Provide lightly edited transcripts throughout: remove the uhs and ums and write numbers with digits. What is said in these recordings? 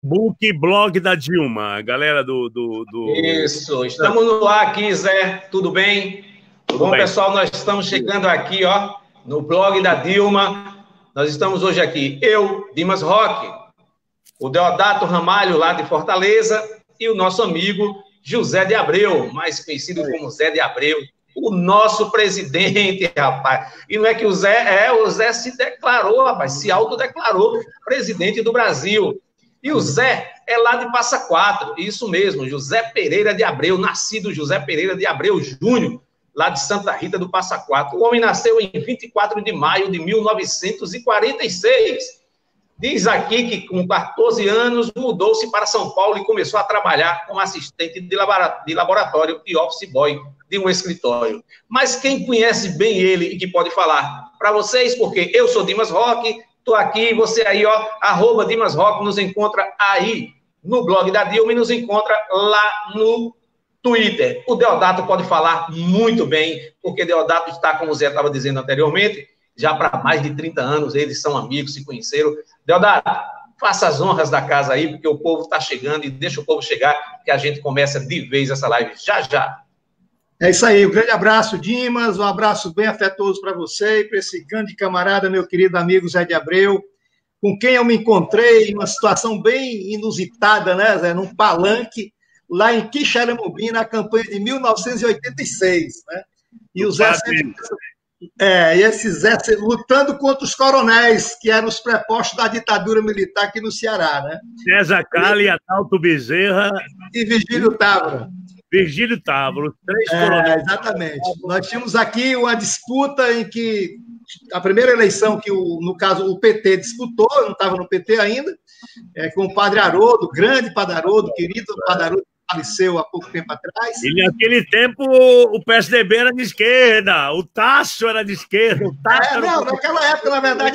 Facebook Blog da Dilma, galera Isso, estamos no ar aqui, Zé, tudo bem? Tudo bom, pessoal? Nós estamos chegando aqui, ó, no blog da Dilma. Nós estamos hoje aqui, eu, Dimas Roque, o Deodato Ramalho, lá de Fortaleza, e o nosso amigo José de Abreu, mais conhecido como Zé de Abreu, o nosso presidente, rapaz. E não é que o Zé se declarou, rapaz, se autodeclarou presidente do Brasil. E o Zé é lá de Passa Quatro, isso mesmo, José Pereira de Abreu, nascido José Pereira de Abreu Júnior, lá de Santa Rita do Passa Quatro. O homem nasceu em 24 de maio de 1946. Diz aqui que com 14 anos mudou-se para São Paulo e começou a trabalhar como assistente de laboratório e office boy de um escritório. Mas quem conhece bem ele e que pode falar para vocês, porque eu sou Dimas Roque, estou aqui, você aí, ó, @Dimas Roque, nos encontra aí no blog da Dilma e nos encontra lá no Twitter. O Deodato pode falar muito bem, porque Deodato está, como o Zé estava dizendo anteriormente, já para mais de 30 anos, eles são amigos, se conheceram. Deodato, faça as honras da casa aí, porque o povo está chegando e deixa o povo chegar, que a gente começa de vez essa live já já. É isso aí, um grande abraço, Dimas, um abraço bem afetuoso para você e para esse grande camarada, meu querido amigo Zé de Abreu, com quem eu me encontrei em uma situação bem inusitada, né, Zé, num palanque, lá em Quixeramobim, na campanha de 1986, né? E o Zé sempre... e esse Zé lutando contra os coronéis, que eram os prepostos da ditadura militar aqui no Ceará, né? César Cali, Adalto Bezerra e Virgílio Távora. Virgílio Távora, os três coronéis. Exatamente. Nós tínhamos aqui uma disputa em que a primeira eleição que, no caso, o PT disputou, eu não estava no PT ainda, com o Padre Haroldo, grande Padre Haroldo, querido Padre Haroldo, que faleceu há pouco tempo atrás. E naquele tempo o PSDB era de esquerda, o Tasso era de esquerda. Naquela época,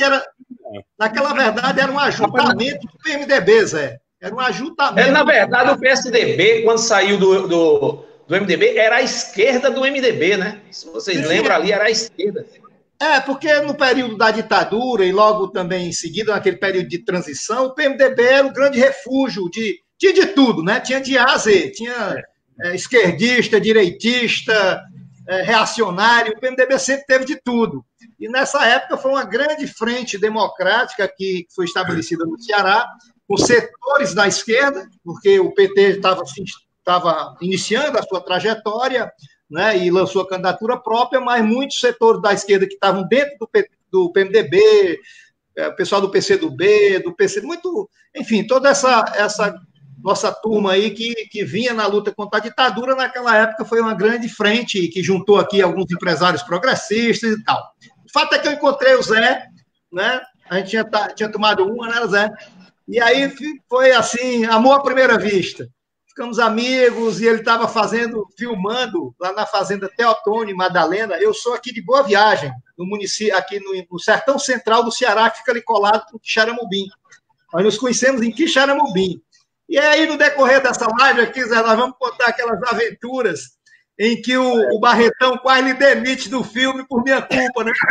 naquela verdade, era um ajuntamento do PMDB, Zé. Era um ajuntamento. Na verdade, o PSDB, quando saiu do MDB, era a esquerda do MDB, né? Se vocês lembram ali, era a esquerda. Porque no período da ditadura e logo também em seguida, naquele período de transição, o PMDB era um grande refúgio tinha de tudo, né? Tinha de A a Z, tinha esquerdista, direitista, reacionário, o PMDB sempre teve de tudo. E nessa época foi uma grande frente democrática que foi estabelecida no Ceará, com setores da esquerda, porque o PT estava iniciando a sua trajetória, né, e lançou a candidatura própria, mas muitos setores da esquerda que estavam dentro do PMDB, o pessoal do PCdoB, do PC, enfim, toda essa nossa turma aí que vinha na luta contra a ditadura, naquela época foi uma grande frente que juntou aqui alguns empresários progressistas e tal. O fato é que eu encontrei o Zé, né, a gente tinha tomado uma, né, Zé? E aí foi assim, amor à primeira vista. Ficamos amigos e ele estava filmando lá na fazenda Teotônio, Madalena. Eu sou aqui de Boa Viagem, no município, aqui no sertão central do Ceará, que fica ali colado com Quixeramobim. Nós nos conhecemos em Quixeramobim. E aí, no decorrer dessa live aqui, Zé, nós vamos contar aquelas aventuras em que o Barretão quase lhe demite do filme por minha culpa, né?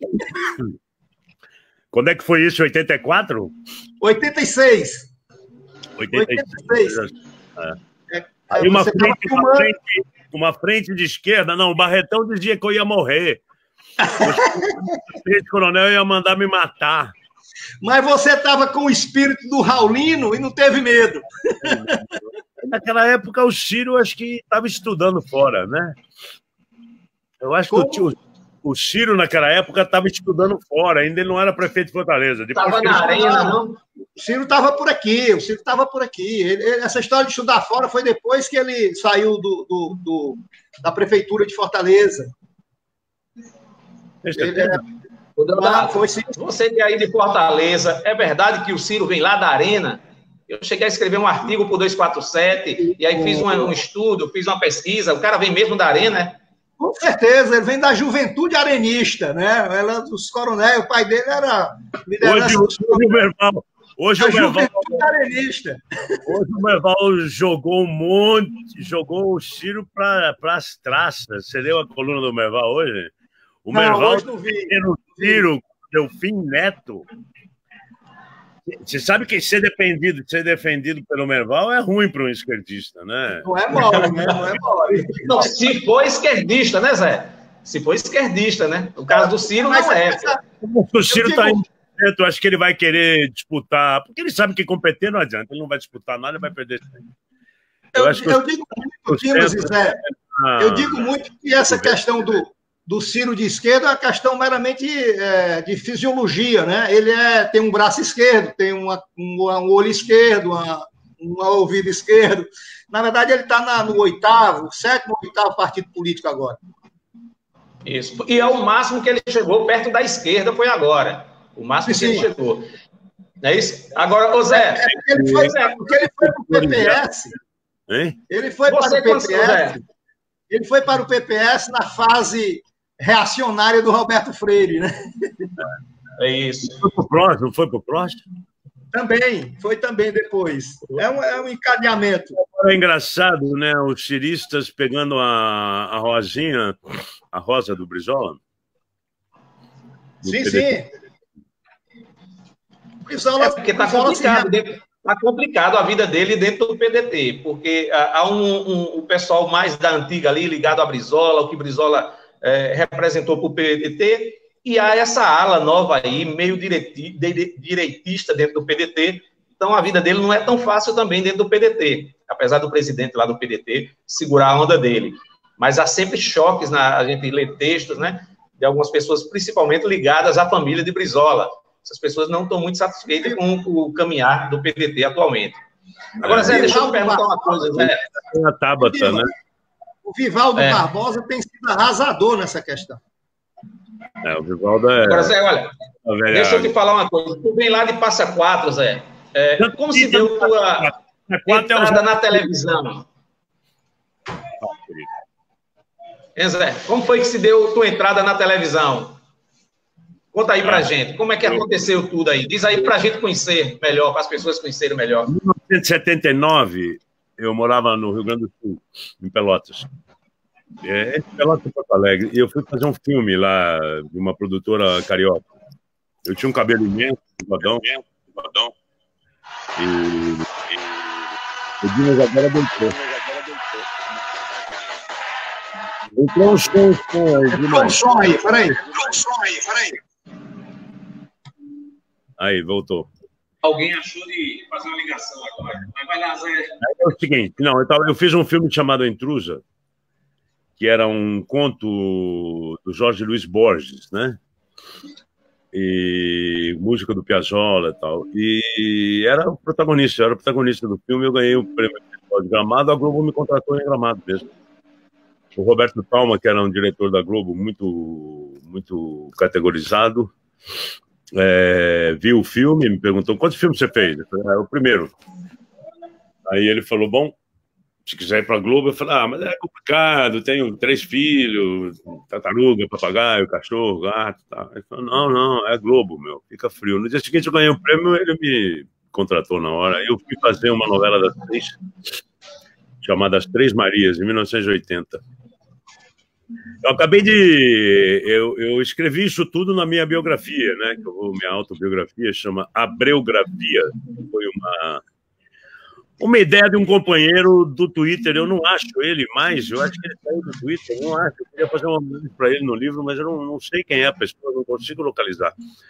Quando é que foi isso? 84? 86. 86. Aí uma frente de esquerda, não, o Barretão dizia que eu ia morrer. O coronel ia mandar me matar. Mas você estava com o espírito do Raulino e não teve medo. Naquela época o Ciro acho que estava estudando fora, né? Eu acho que o Ciro, naquela época, estava estudando fora, ainda ele não era prefeito de Fortaleza. Estava na arena, não? O Ciro estava por aqui, essa história de estudar fora foi depois que ele saiu da prefeitura de Fortaleza. Você que é aí de Fortaleza, é verdade que o Ciro vem lá da arena? Eu cheguei a escrever um artigo para o 247, e aí fiz um estudo, fiz uma pesquisa, o cara vem mesmo da arena, né? Com certeza, ele vem da juventude arenista, né? Ela dos coronéis, o pai dele era liderança. Hoje o Merval jogou jogou o Ciro para as traças. Você leu a coluna do Merval hoje? O Merval, hoje não vi. No Ciro, Delfim Neto. Você sabe que ser defendido pelo Merval é ruim para um esquerdista, né? Não é mole, né? Não é mole. Não, se for esquerdista, né, Zé? Se for esquerdista, né? No caso do Ciro, não é. O Ciro está em eu acho que ele vai querer disputar, porque ele sabe que competir não adianta, ele não vai disputar nada, ele vai perder tempo. Eu digo muito, Dimas e Zé, eu digo muito que essa questão do Ciro de esquerda é uma questão meramente de fisiologia, né? Ele tem um braço esquerdo, tem um olho esquerdo, um ouvido esquerdo. Na verdade, ele está no sétimo ou oitavo partido político agora. Isso. E é o máximo que ele chegou perto da esquerda, foi agora. O máximo que ele chegou. Não é isso? Agora, ô Zé... Ele foi para o PPS. Ele foi para o PPS. Ele foi para o PPS na fase reacionária do Roberto Freire, né? É isso. Foi para o próximo? Foi para o próximo? Foi também depois. É um encadeamento. É engraçado, né? Os ciristas pegando a Rosinha, a Rosa do Brizola. Sim, sim. Brizola, porque está complicado. Está complicado a vida dele dentro do PDT, porque há o pessoal mais da antiga ali, ligado a Brizola, o que Brizola representou para o PDT, e há essa ala nova aí, meio direitista dentro do PDT, então a vida dele não é tão fácil também dentro do PDT, apesar do presidente lá do PDT segurar a onda dele. Mas há sempre choques, a gente lê textos, né, de algumas pessoas, principalmente ligadas à família de Brizola. Essas pessoas não estão muito satisfeitas com o caminhar do PDT atualmente. Agora, Zé, deixa eu perguntar uma coisa, Zé. A Tabata, né? O Vivaldo Barbosa tem sido arrasador nessa questão. O Vivaldo é... Agora, Zé, olha, deixa eu te falar uma coisa. Tu vem lá de Passa Quatro, Zé. Como se deu tua entrada na televisão? Zé, como foi que se deu tua entrada na televisão? Conta aí pra gente, como é que aconteceu tudo aí? Diz aí pra gente conhecer melhor, para as pessoas conhecerem melhor. Em 1979, eu morava no Rio Grande do Sul, em Pelotas. Entre Pelotas e Porto Alegre. E eu fui fazer um filme lá, de uma produtora carioca. Eu tinha um cabelo imenso, bigodão. E o Dimas agora deitou. Entrou um som aí, peraí. Aí, voltou. Alguém achou de fazer uma ligação agora. Mas vai lá, Zé. É o seguinte, eu fiz um filme chamado Intrusa, que era um conto do Jorge Luiz Borges, E música do Piazzolla e tal. E era o protagonista do filme. Eu ganhei o prêmio de Gramado, a Globo me contratou em Gramado mesmo. O Roberto Talma, que era um diretor da Globo muito categorizado, viu o filme, me perguntou: quantos filmes você fez? Eu falei: o primeiro. Aí ele falou: bom, se quiser ir para a Globo. Eu falei: mas é complicado, tenho 3 filhos, tartaruga, papagaio, cachorro, gato. Tá. Ele falou: não, é Globo, meu, fica frio. No dia seguinte eu ganhei o prêmio, ele me contratou na hora. Eu fui fazer uma novela das 3, chamada As Três Marias, em 1980. Eu acabei de... Eu escrevi isso tudo na minha biografia, minha autobiografia chama Abreografia. Foi uma ideia de um companheiro do Twitter. Eu não acho ele mais, eu acho que ele saiu do Twitter, eu não acho. Eu queria fazer uma análise para ele no livro, mas eu não sei quem é a pessoa, não consigo localizar.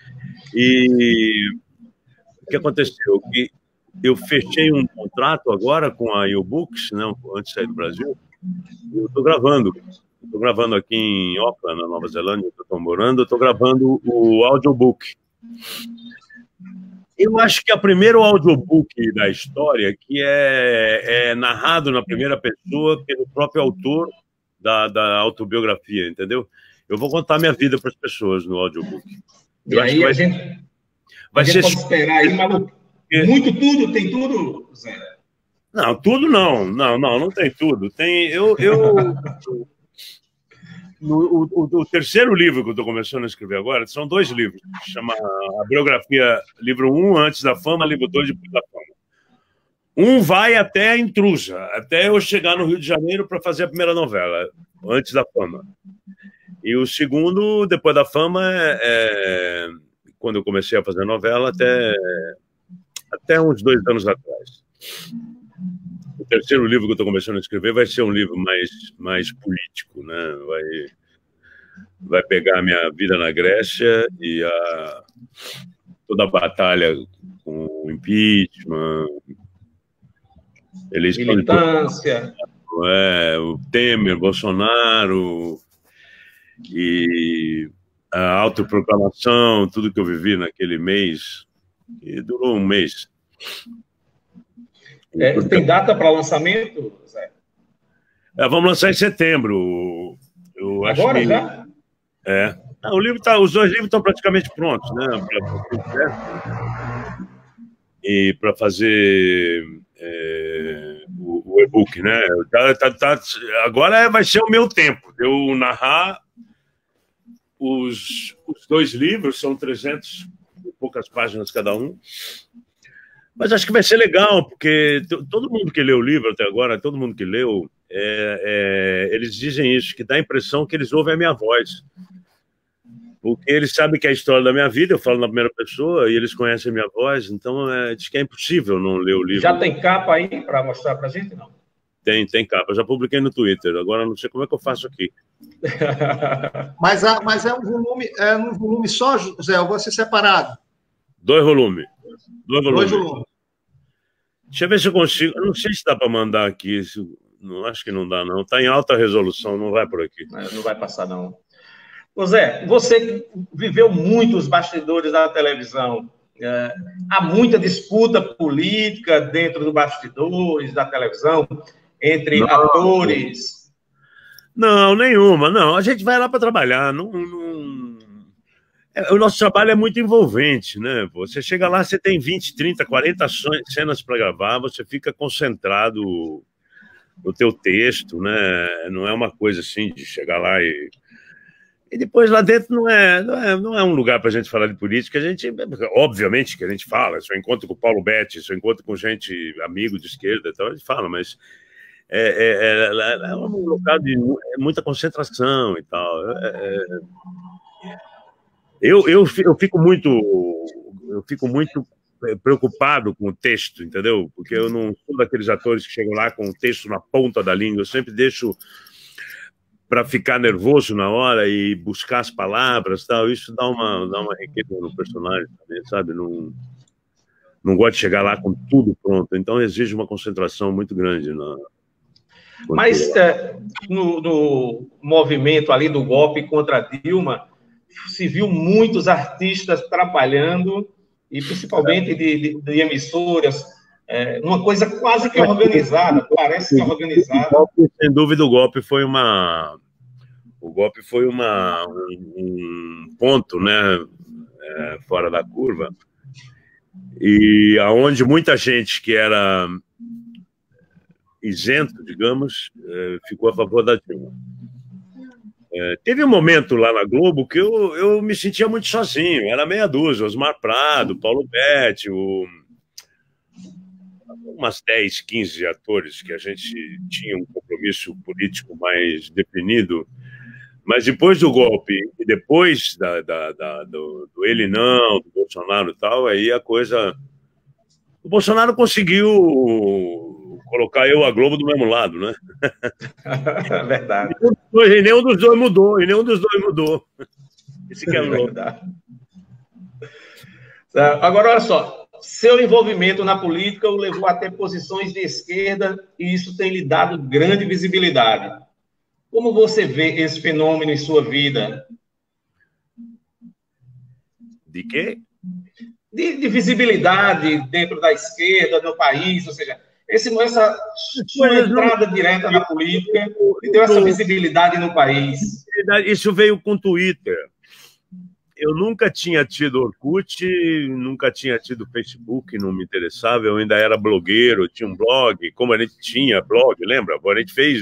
E o que aconteceu? Que eu fechei um contrato agora com a YouBooks, antes de sair do Brasil, e eu estou gravando aqui em Auckland, na Nova Zelândia, que eu estou morando, eu estou gravando o audiobook. Eu acho que é o primeiro audiobook da história que é narrado na primeira pessoa pelo próprio autor da autobiografia, entendeu? Eu vou contar minha vida para as pessoas no audiobook. E aí a gente pode esperar aí, maluco. Tudo, tem tudo, Zé? Não, tudo não tem tudo. Tem o terceiro livro que eu estou começando a escrever agora, são 2 livros, chama a biografia, livro 1, Antes da Fama, livro 2, Depois da Fama. Um vai até a Intrusa, até eu chegar no Rio de Janeiro para fazer a primeira novela, Antes da Fama. E o segundo, Depois da Fama, quando eu comecei a fazer a novela, até uns 2 anos atrás. O terceiro livro que eu estou começando a escrever vai ser um livro mais político, né? Vai pegar a minha vida na Grécia e toda a batalha com o impeachment, eleição militância, o Temer, Bolsonaro e a autoproclamação, tudo que eu vivi naquele mês, e durou um mês. Tem data para lançamento, Zé? Vamos lançar em setembro. Eu acho agora que... já? Os 2 livros estão praticamente prontos, né? E para fazer o e-book, né? Agora vai ser o meu tempo. Eu narrar os 2 livros, são 300 e poucas páginas cada um. Mas acho que vai ser legal, porque todo mundo que leu o livro até agora, todo mundo que leu, eles dizem isso, que dá a impressão que eles ouvem a minha voz. Porque eles sabem que é a história da minha vida, eu falo na primeira pessoa, e eles conhecem a minha voz, então diz que é impossível não ler o livro. Já tem capa aí para mostrar para a gente, não? Tem capa, eu já publiquei no Twitter, agora não sei como é que eu faço aqui. Mas é um volume só, Zé, ou vai ser separado? 2 volumes. 2 volumes. 2 volumes. Deixa eu ver se eu consigo. Eu não sei se dá para mandar aqui. Não, acho que não dá, não. Está em alta resolução, não vai por aqui. Não vai passar, não. Ô Zé, você viveu muito os bastidores da televisão. Há muita disputa política dentro dos bastidores da televisão, entre atores. Não, nenhuma. Não, a gente vai lá para trabalhar. O nosso trabalho é muito envolvente, né? Você chega lá, você tem 20, 30, 40 cenas para gravar, você fica concentrado no teu texto, né? Não é uma coisa assim de chegar lá e depois lá dentro não é um lugar para a gente falar de política. Obviamente que a gente fala, se eu encontro com o Paulo Betti, se eu encontro com gente, amigo de esquerda, então a gente fala, mas é um lugar de muita concentração e tal. Eu fico muito preocupado com o texto, entendeu? Porque eu não sou daqueles atores que chegam lá com o texto na ponta da língua. Eu sempre deixo para ficar nervoso na hora e buscar as palavras, tal. Isso dá uma riqueza no personagem também, sabe? Não gosto de chegar lá com tudo pronto. Então exige uma concentração muito grande Mas no movimento ali do golpe contra a Dilma, se viu muitos artistas trabalhando, e principalmente de emissoras, uma coisa quase que organizada, parece que organizada. Sem dúvida, o golpe foi um ponto, né, fora da curva, e aonde muita gente que era isento, digamos, ficou a favor da Dilma. Teve um momento lá na Globo que eu me sentia muito sozinho, era meia dúzia, Osmar Prado, Paulo Betti, umas 10, 15 atores que a gente tinha um compromisso político mais definido, mas depois do golpe e depois do ele não, do Bolsonaro e tal, aí a coisa... O Bolsonaro conseguiu colocar a Globo do mesmo lado, né? Verdade. E nenhum dos dois mudou. Esse que é verdade. Agora, olha só, seu envolvimento na política o levou a ter posições de esquerda e isso tem lhe dado grande visibilidade. Como você vê esse fenômeno em sua vida? De quê? De visibilidade dentro da esquerda, no país, ou seja, essa sua entrada direta na política e deu essa visibilidade no país. Isso veio com o Twitter. Eu nunca tinha tido Orkut, nunca tinha tido Facebook, não me interessava, eu ainda era blogueiro, tinha um blog, como a gente tinha blog, lembra? A gente fez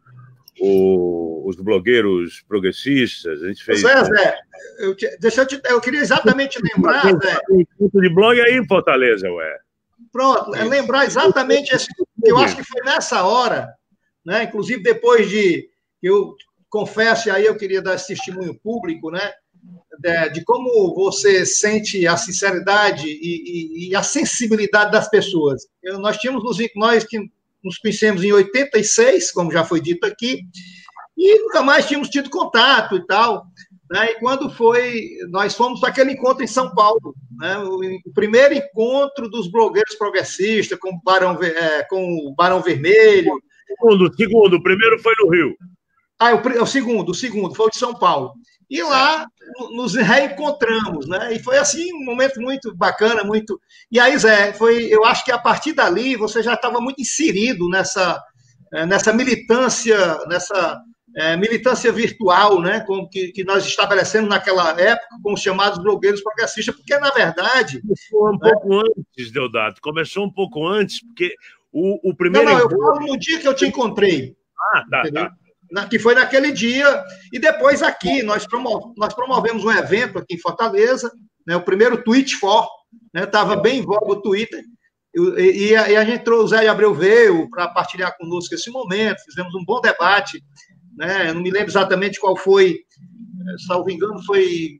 os blogueiros progressistas, a gente fez... Zé, eu queria exatamente lembrar, Zé... Um de blog aí em Fortaleza, ué. Pronto, lembrar exatamente esse... Eu acho que foi nessa hora, né? Inclusive depois de... Eu confesso, e aí eu queria dar esse testemunho público, né? de como você sente a sinceridade e a sensibilidade das pessoas. Nós nos conhecemos em 86, como já foi dito aqui, e nunca mais tínhamos tido contato e tal. Né? E quando nós fomos para aquele encontro em São Paulo, né? O primeiro encontro dos blogueiros progressistas com o Barão Vermelho. O primeiro foi no Rio. O segundo foi o de São Paulo. E lá nos reencontramos, né? E foi assim um momento muito bacana, muito. E aí, Zé, eu acho que a partir dali você já estava muito inserido nessa militância, militância virtual, né? Que nós estabelecemos naquela época com os chamados blogueiros progressistas, porque na verdade começou um pouco antes, Deodato. Começou um pouco antes, porque o primeiro. Não, eu falo no dia que eu te encontrei. Tá. Que foi naquele dia, e depois aqui, nós promovemos um evento aqui em Fortaleza, né, o primeiro Tweet For, estava bem em voga o Twitter, e a gente trouxe, o Zé de Abreu veio para partilhar conosco esse momento, fizemos um bom debate, né, eu não me lembro exatamente qual foi, salvo engano, foi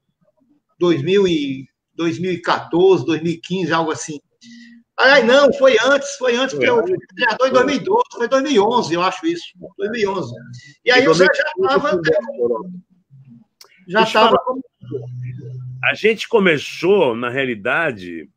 2014, 2015, algo assim. Não, foi antes, porque eu fui vereador em 2012, foi 2011, eu acho isso, 2011. E aí o Zé já estava... A gente começou, na realidade,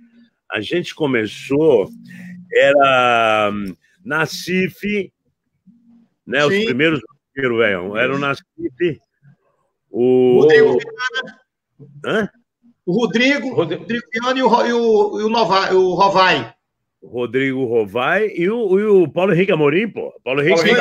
era na CIF, né, os primeiros eram na CIF, Rodrigo Viana. O Rodrigo Viana e o Rovai. O Rodrigo Rovai e o Paulo Henrique Amorim, pô. Paulo Henrique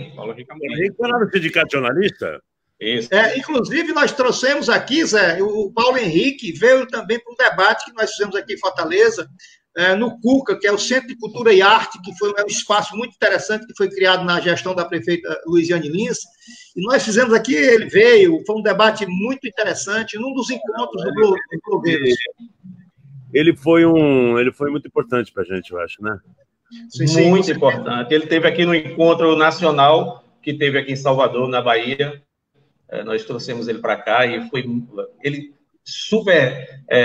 foi lá no Sindicato Jornalista. Isso. Inclusive, nós trouxemos aqui, Zé, o Paulo Henrique veio também para um debate que nós fizemos aqui em Fortaleza, no CUCA, que é o Centro de Cultura e Arte, que foi um espaço muito interessante que foi criado na gestão da prefeita Luiziane Lins. E nós fizemos aqui, ele veio, foi um debate muito interessante, num dos encontros do blogueiros. Ele foi muito importante para a gente, eu acho, né? Sim, muito importante. Ele esteve aqui no encontro nacional, que teve aqui em Salvador, na Bahia. Nós trouxemos ele para cá e ele super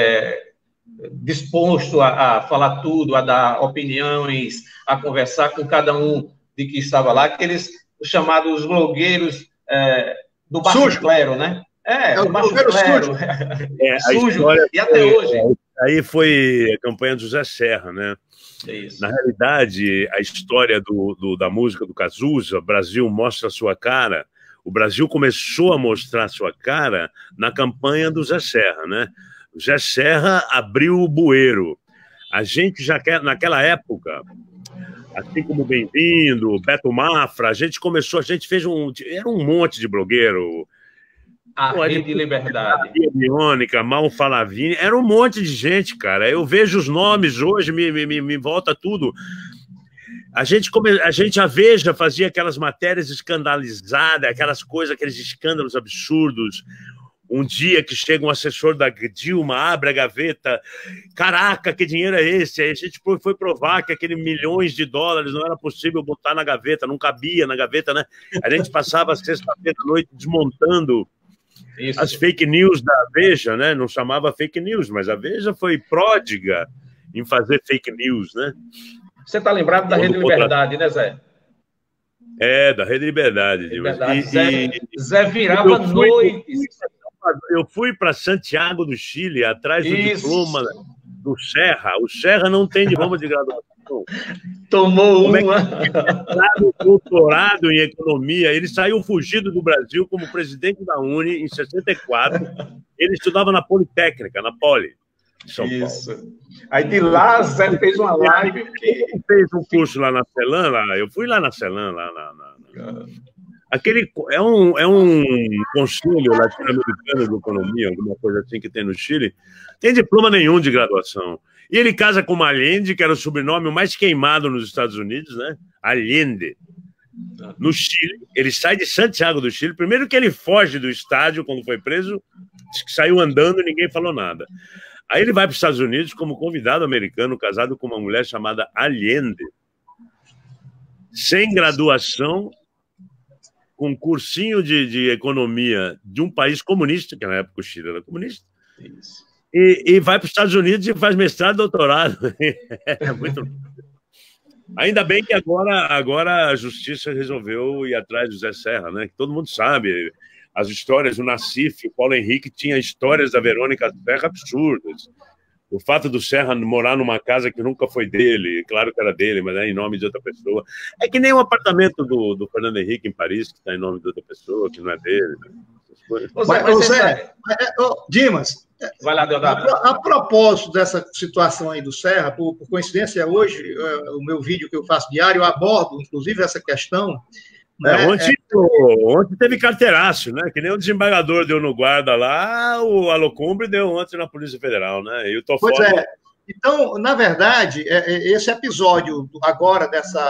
disposto a falar tudo, a dar opiniões, a conversar com cada um de que estava lá, aqueles chamados blogueiros do baixo clero, né? Do baixo clero. Sujo. E até hoje. Aí foi a campanha do José Serra, né? Isso. Na realidade, a história da música do Cazuza, Brasil Mostra a Sua Cara, o Brasil começou a mostrar a sua cara na campanha do Zé Serra, né? O Zé Serra abriu o bueiro. A gente já naquela época, assim como Bem-vindo, Beto Mafra, a gente fez era um monte de blogueiro. Rede Liberdade. Biônica, Mal Falavini, era um monte de gente, cara. Eu vejo os nomes hoje, me volta tudo. A Veja fazia aquelas matérias escandalizadas, aquelas coisas, aqueles escândalos absurdos. Um dia que chega um assessor da Dilma, abre a gaveta, caraca, que dinheiro é esse? Aí a gente foi provar que aquele milhões de dólares não era possível botar na gaveta, não cabia na gaveta, né? A gente passava a sexta-feira à noite desmontando as fake news da Veja, né? Não chamava fake news, mas a Veja foi pródiga em fazer fake news, né? Você está lembrado da Rede Liberdade, né, Zé? Da Rede Liberdade. Zé virava noites. Eu fui para Santiago do Chile, atrás do diploma do Serra. O Serra não tem diploma de graduação. Tomou doutorado em economia. Ele saiu fugido do Brasil como presidente da Uni em 64. Ele estudava na Politécnica, na Poli. São Paulo. Aí de lá, Zé fez uma live. Ele fez um curso lá na Celan, eu fui lá na Celan, aquele é um conselho latino-americano de economia, alguma coisa assim que tem no Chile, tem diploma nenhum de graduação. E ele casa com uma Allende, que era o sobrenome mais queimado nos Estados Unidos, né? Allende. No Chile, ele sai de Santiago do Chile, primeiro que ele foge do estádio quando foi preso, saiu andando e ninguém falou nada. Aí ele vai para os Estados Unidos como convidado americano, casado com uma mulher chamada Allende, sem graduação, com um cursinho de economia de um país comunista, que na época o Chile era comunista, e vai para os Estados Unidos e faz mestrado e doutorado. É muito... Ainda bem que agora a justiça resolveu ir atrás do Zé Serra, né? Que todo mundo sabe. As histórias do Nassif, o Paulo Henrique tinha histórias da Verônica Serra absurdas. O fato do Serra morar numa casa que nunca foi dele, claro que era dele, mas é em nome de outra pessoa. É que nem o apartamento do Fernando Henrique em Paris, que está em nome de outra pessoa, que não é dele. Né? Dimas, vai lá, Deodato. A propósito dessa situação aí do Serra, por coincidência, hoje, o meu vídeo que eu faço diário, eu abordo, inclusive, essa questão. Né? Ontem teve carteiraço, né? Que nem o desembargador deu no guarda lá, o Alocumbre deu ontem na Polícia Federal, né? E o Toffoli... Pois é. Então, na verdade, esse episódio agora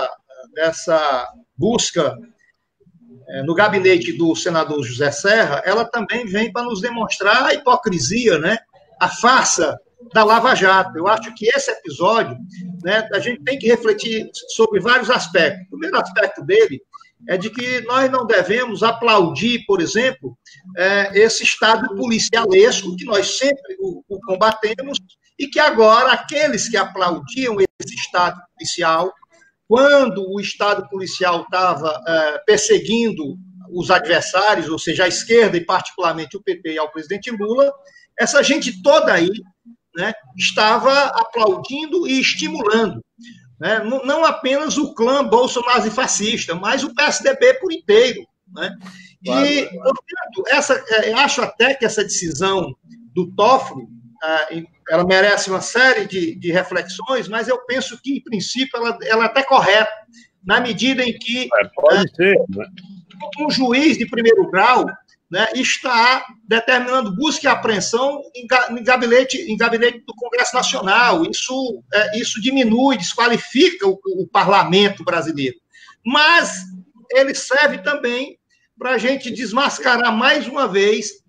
dessa busca no gabinete do senador José Serra, ela também vem para nos demonstrar a hipocrisia, né? A farsa da Lava Jato. Eu acho que esse episódio, né, a gente tem que refletir sobre vários aspectos. O primeiro aspecto dele é de que nós não devemos aplaudir, por exemplo, esse Estado policialesco, que nós sempre o combatemos, e que agora aqueles que aplaudiam esse Estado policial, quando o Estado policial estava perseguindo os adversários, ou seja, a esquerda, e particularmente o PT e ao presidente Lula, essa gente toda aí, né, estava aplaudindo e estimulando. Né? Não apenas o clã bolsonaro fascista, mas o PSDB por inteiro. Né? E, portanto, acho até que essa decisão do Toffoli, ela merece uma série de reflexões, mas eu penso que, em princípio, ela é até correta, na medida em que pode ser, né? Um juiz de primeiro grau, né, está determinando busca e apreensão em gabinete do Congresso Nacional. Isso diminui, desqualifica o parlamento brasileiro. Mas ele serve também para a gente desmascarar mais uma vez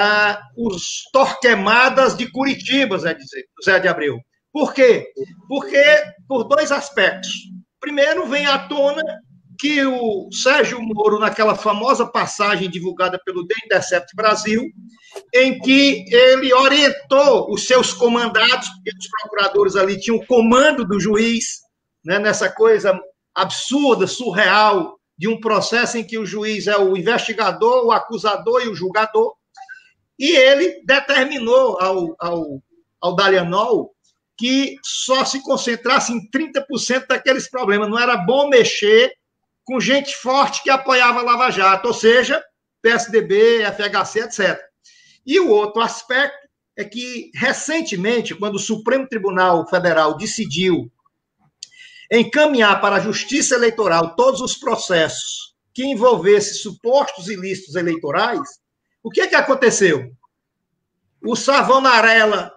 os torquemadas de Curitiba, Zé de Abreu. Por quê? Porque por dois aspectos. Primeiro, vem à tona que o Sérgio Moro, naquela famosa passagem divulgada pelo The Intercept Brasil, em que ele orientou os seus comandados, porque os procuradores ali tinham o comando do juiz, né, nessa coisa absurda, surreal, de um processo em que o juiz é o investigador, o acusador e o julgador, e ele determinou ao Dallagnol que só se concentrasse em 30% daqueles problemas. Não era bom mexer com gente forte que apoiava a Lava Jato, ou seja, PSDB, FHC, etc. E o outro aspecto é que, recentemente, quando o Supremo Tribunal Federal decidiu encaminhar para a Justiça Eleitoral todos os processos que envolvessem supostos ilícitos eleitorais, o que aconteceu? O Savonarola,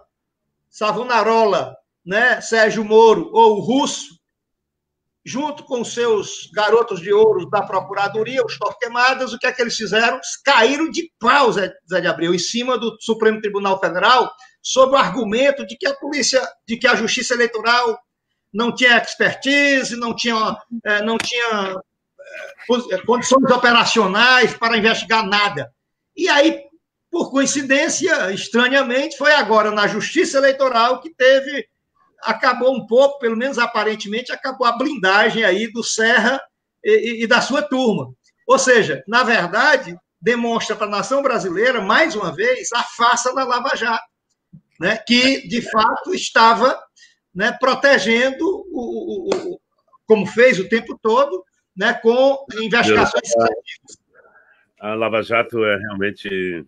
né, Sérgio Moro, ou o Russo, junto com seus garotos de ouro da Procuradoria, os torquemadas, o que eles fizeram? Caíram de pau, Zé de Abreu, em cima do Supremo Tribunal Federal, sob o argumento de que a Justiça Eleitoral não tinha expertise, não tinha condições operacionais para investigar nada. E aí, por coincidência, estranhamente, foi agora na Justiça Eleitoral que acabou um pouco, pelo menos aparentemente, acabou a blindagem aí do Serra e da sua turma. Ou seja, na verdade, demonstra para a nação brasileira, mais uma vez, a farsa da Lava Jato, né, que, de fato, estava, né, protegendo, como fez o tempo todo, né, com investigações seletivas. A Lava Jato realmente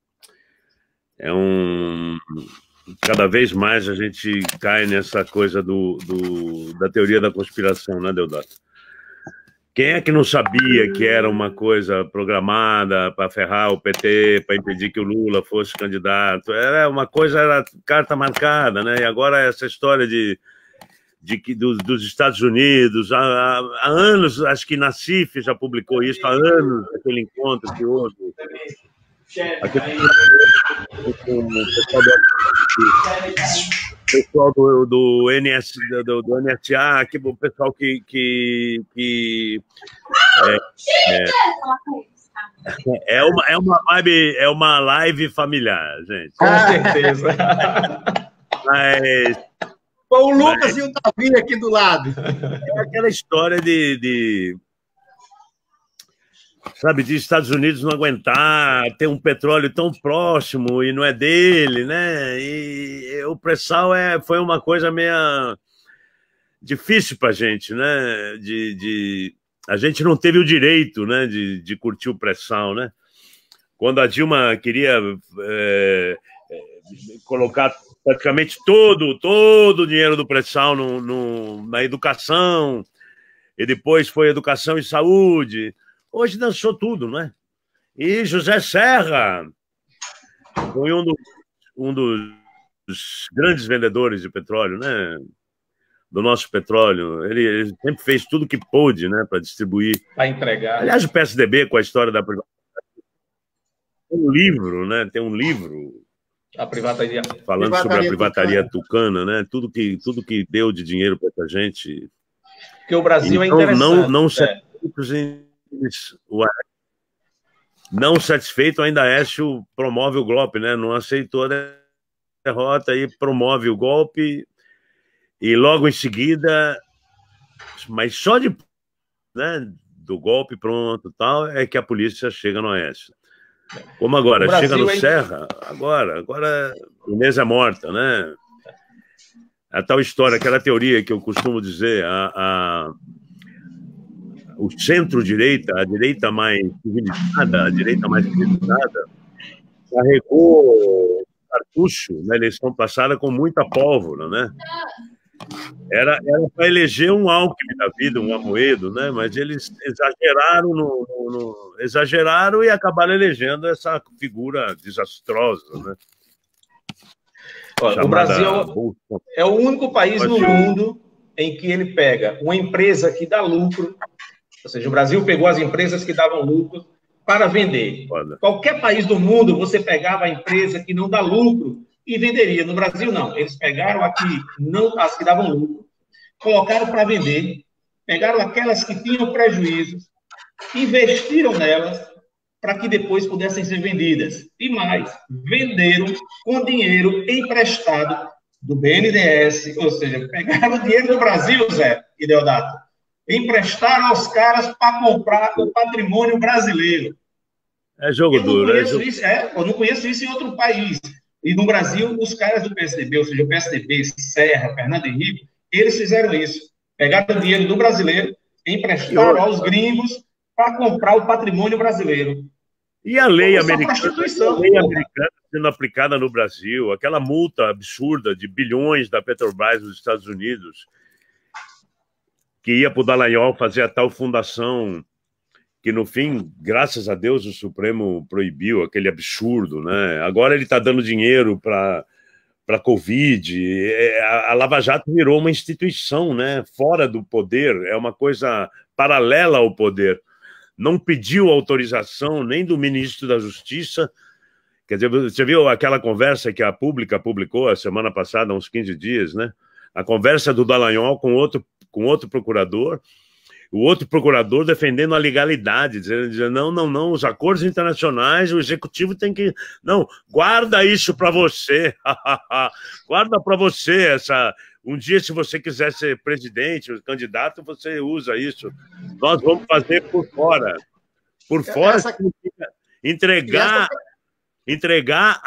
cada vez mais a gente cai nessa coisa da teoria da conspiração, né, Deodato? Quem é que não sabia que era uma coisa programada para ferrar o PT, para impedir que o Lula fosse candidato? Era carta marcada, né? E agora essa história dos Estados Unidos, há anos, acho que Nassif já publicou isso, há anos, aquele encontro que houve. pessoal do NSA, o pessoal que é uma live familiar, gente. Com certeza. Mas com o Lucas e o Davi aqui do lado. É aquela história sabe, de Estados Unidos não aguentar ter um petróleo tão próximo e não é dele, né? E o pré-sal foi uma coisa meio difícil para a gente, né? A gente não teve o direito, né, de curtir o pré-sal, né? Quando a Dilma queria colocar praticamente todo o dinheiro do pré-sal na educação, e depois foi educação e saúde. Hoje dançou tudo, né? E José Serra foi um dos grandes vendedores de petróleo, né? Do nosso petróleo. Ele sempre fez tudo que pôde, né, para distribuir. Para entregar. Aliás, o PSDB, com a história da privatização, tem um livro, né? Tem um livro a privataria. Falando sobre a privataria tucana, né? Tudo que deu de dinheiro para essa gente. Porque o Brasil então, é interessante. Não satisfeito, ainda Aécio promove o golpe, né? Não aceitou a derrota e promove o golpe. E logo em seguida, mas só depois, né, do golpe pronto tal, é que a polícia chega no Aécio. Como agora, chega no Serra, agora a mesa é morta, né? A tal história, aquela teoria que eu costumo dizer, o centro-direita, a direita mais civilizada, carregou cartucho na eleição passada com muita pólvora, né? Era para eleger um Alckmin da vida, um Amoedo, né? Mas eles exageraram e acabaram elegendo essa figura desastrosa, né? Olha, o Brasil é o único país no mundo em que ele pega uma empresa que dá lucro, ou seja, o Brasil pegou as empresas que davam lucro para vender. Olha. Qualquer país do mundo, você pegava a empresa que não dá lucro e venderia. No Brasil, não. Eles pegaram as que davam lucro, colocaram para vender, pegaram aquelas que tinham prejuízos, investiram nelas para que depois pudessem ser vendidas. E mais, venderam com dinheiro emprestado do BNDES, ou seja, pegaram o dinheiro do Brasil, Zé e Deodato, emprestaram aos caras para comprar o patrimônio brasileiro. É jogo duro. Eu não conheço isso em outro país. E no Brasil, os caras do PSDB, ou seja, o PSDB, Serra, Fernando Henrique, eles fizeram isso. Pegaram o dinheiro do brasileiro, emprestaram aos gringos para comprar o patrimônio brasileiro. E a lei americana sendo aplicada no Brasil, aquela multa absurda de bilhões da Petrobras nos Estados Unidos, que ia para o Dallagnol fazer a tal fundação, que no fim, graças a Deus, o Supremo proibiu aquele absurdo, né? Agora ele está dando dinheiro para a Covid. A Lava Jato virou uma instituição, né? Fora do poder, é uma coisa paralela ao poder. Não pediu autorização nem do ministro da Justiça. Quer dizer, você viu aquela conversa que a Pública publicou a semana passada, há uns 15 dias, né? A conversa do Dallagnol com outro procurador, o outro procurador defendendo a legalidade, dizendo não, os acordos internacionais, o executivo tem que... Não, guarda isso para você, guarda para você um dia, se você quiser ser presidente, candidato, você usa isso. Nós vamos fazer por fora. Por fora, entregar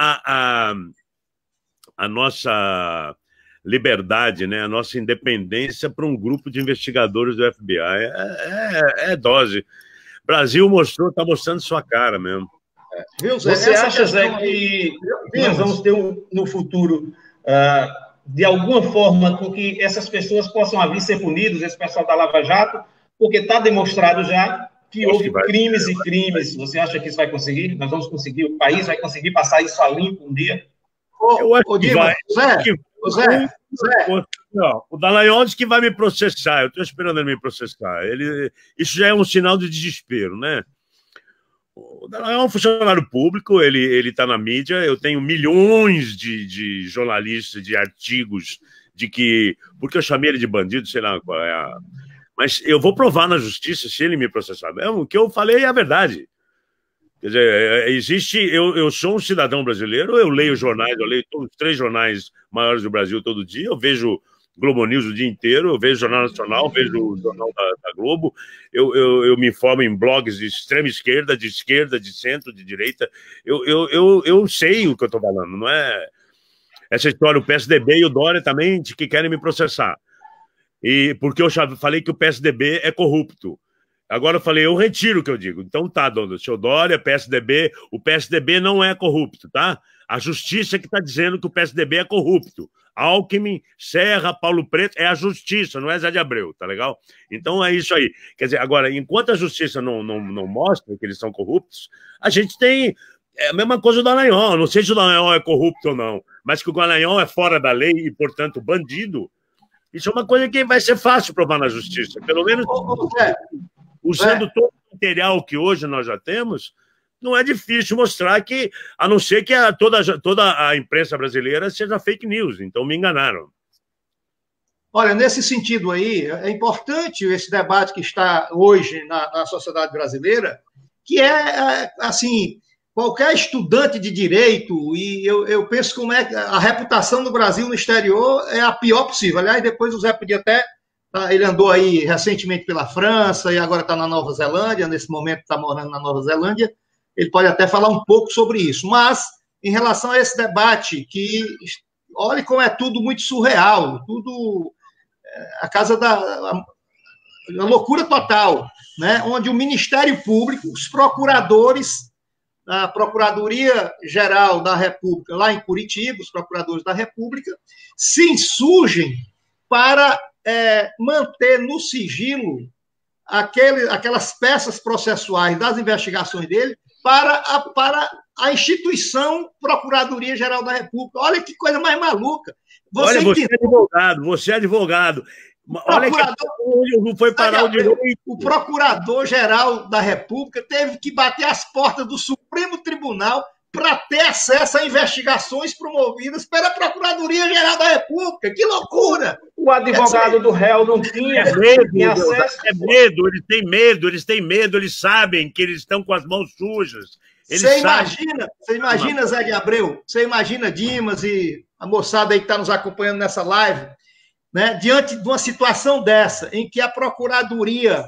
a nossa liberdade, né, a nossa independência para um grupo de investigadores do FBI. É dose. Brasil está mostrando sua cara mesmo. Você acha, Zé, que nós vamos ter no futuro... de alguma forma, com que essas pessoas possam vir ser punidas, esse pessoal da Lava Jato, porque está demonstrado já que houve crimes e crimes. Você acha que isso vai conseguir? Nós vamos conseguir? O país vai conseguir passar isso a limpo um dia? Eu acho que vai. Zé. O Dallagnol diz que vai me processar. Eu estou esperando ele me processar. Isso já é um sinal de desespero, né? O Dallagnol é um funcionário público, ele está na mídia, eu tenho milhões de jornalistas, de artigos, de que... Porque eu chamei ele de bandido, sei lá qual é a... Mas eu vou provar na justiça se ele me processar. O que eu falei é a verdade. Quer dizer, existe... Eu sou um cidadão brasileiro, eu leio jornais, eu leio todos os 3 jornais maiores do Brasil todo dia, eu vejo Globo News o dia inteiro, eu vejo Jornal Nacional, vejo o Jornal da Globo, eu me informo em blogs de extrema esquerda, de centro, de direita. Eu sei o que eu estou falando, não é essa história, o PSDB e o Dória também que querem me processar. E porque eu já falei que o PSDB é corrupto. Agora eu falei, eu retiro o que eu digo. Então tá, dona seu Dória, PSDB, o PSDB não é corrupto, tá? A justiça que está dizendo que o PSDB é corrupto. Alckmin, Serra, Paulo Preto, é a justiça, não é Zé de Abreu, tá legal? Então é isso aí. Quer dizer, agora, enquanto a justiça não mostra que eles são corruptos, a gente tem a mesma coisa do Dallagnol. Não sei se o Dallagnol é corrupto ou não, mas que o Dallagnol é fora da lei e, portanto, bandido, isso é uma coisa que vai ser fácil provar na justiça. Pelo menos, usando todo o material que hoje nós já temos, não é difícil mostrar que, a não ser que toda a imprensa brasileira seja fake news. Então, me enganaram. Olha, nesse sentido aí, é importante esse debate que está hoje na sociedade brasileira, que é, assim, qualquer estudante de direito, e eu penso como é que a reputação do Brasil no exterior é a pior possível. Aliás, depois o Zé podia até... Ele andou aí recentemente pela França e agora está na Nova Zelândia, nesse momento está morando na Nova Zelândia. Ele pode até falar um pouco sobre isso. Mas, em relação a esse debate, que olhe como é tudo muito surreal, tudo a casa a loucura total, né? Onde o Ministério Público, os procuradores da Procuradoria-Geral da República, lá em Curitiba, os procuradores da República, se insurgem para manter no sigilo aquelas peças processuais das investigações dele para a instituição Procuradoria-Geral da República. Olha que coisa mais maluca. Você é advogado. Olha que não foi parar o direito. O Procurador-Geral da República teve que bater as portas do Supremo Tribunal para ter acesso a investigações promovidas pela Procuradoria-Geral da República. Que loucura! O advogado do réu não tinha acesso. É medo, eles têm medo, eles sabem que eles estão com as mãos sujas. Você imagina, Zé de Abreu, você imagina Dimas e a moçada aí que está nos acompanhando nessa live, né, diante de uma situação dessa, em que a Procuradoria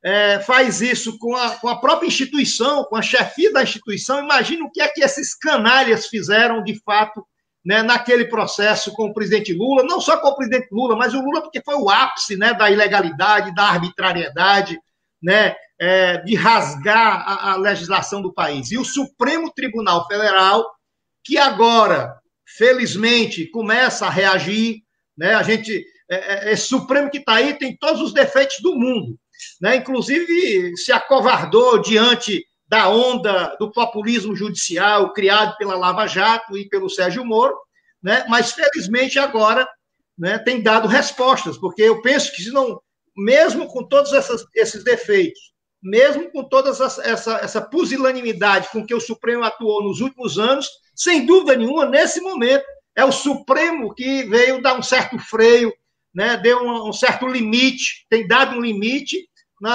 faz isso com a própria instituição, com a chefia da instituição. Imagina o que é que esses canalhas fizeram, de fato, né, naquele processo com o presidente Lula, não só com o presidente Lula, mas o Lula porque foi o ápice, né, da ilegalidade, da arbitrariedade, né, de rasgar a legislação do país. E o Supremo Tribunal Federal, que agora, felizmente, começa a reagir, né, esse Supremo que está aí tem todos os defeitos do mundo, né? Inclusive se acovardou diante da onda do populismo judicial criado pela Lava Jato e pelo Sérgio Moro, né? Mas felizmente agora, né, tem dado respostas, porque eu penso que se não, mesmo com todos esses defeitos, mesmo com toda essa pusilanimidade com que o Supremo atuou nos últimos anos, sem dúvida nenhuma, nesse momento, é o Supremo que veio dar um certo freio, né, deu um certo limite, tem dado um limite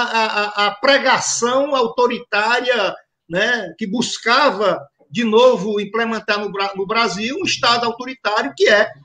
à pregação autoritária, né, que buscava, de novo, implementar no Brasil um Estado autoritário, que é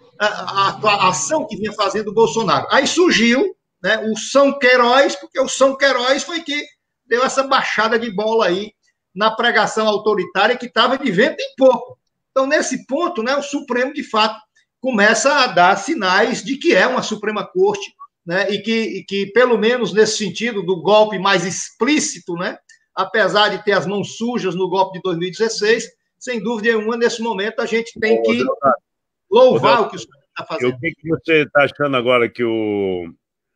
a ação que vinha fazendo o Bolsonaro. Aí surgiu, né, o São Queiroz, porque o São Queiroz foi que deu essa baixada de bola aí na pregação autoritária, que estava de vento em pouco. Então, nesse ponto, né, o Supremo, de fato, começa a dar sinais de que é uma Suprema Corte, né, e que, pelo menos nesse sentido do golpe mais explícito, né, apesar de ter as mãos sujas no golpe de 2016, sem dúvida nenhuma, nesse momento, a gente tem que louvar o que o Supremo está fazendo. O que você está achando agora que o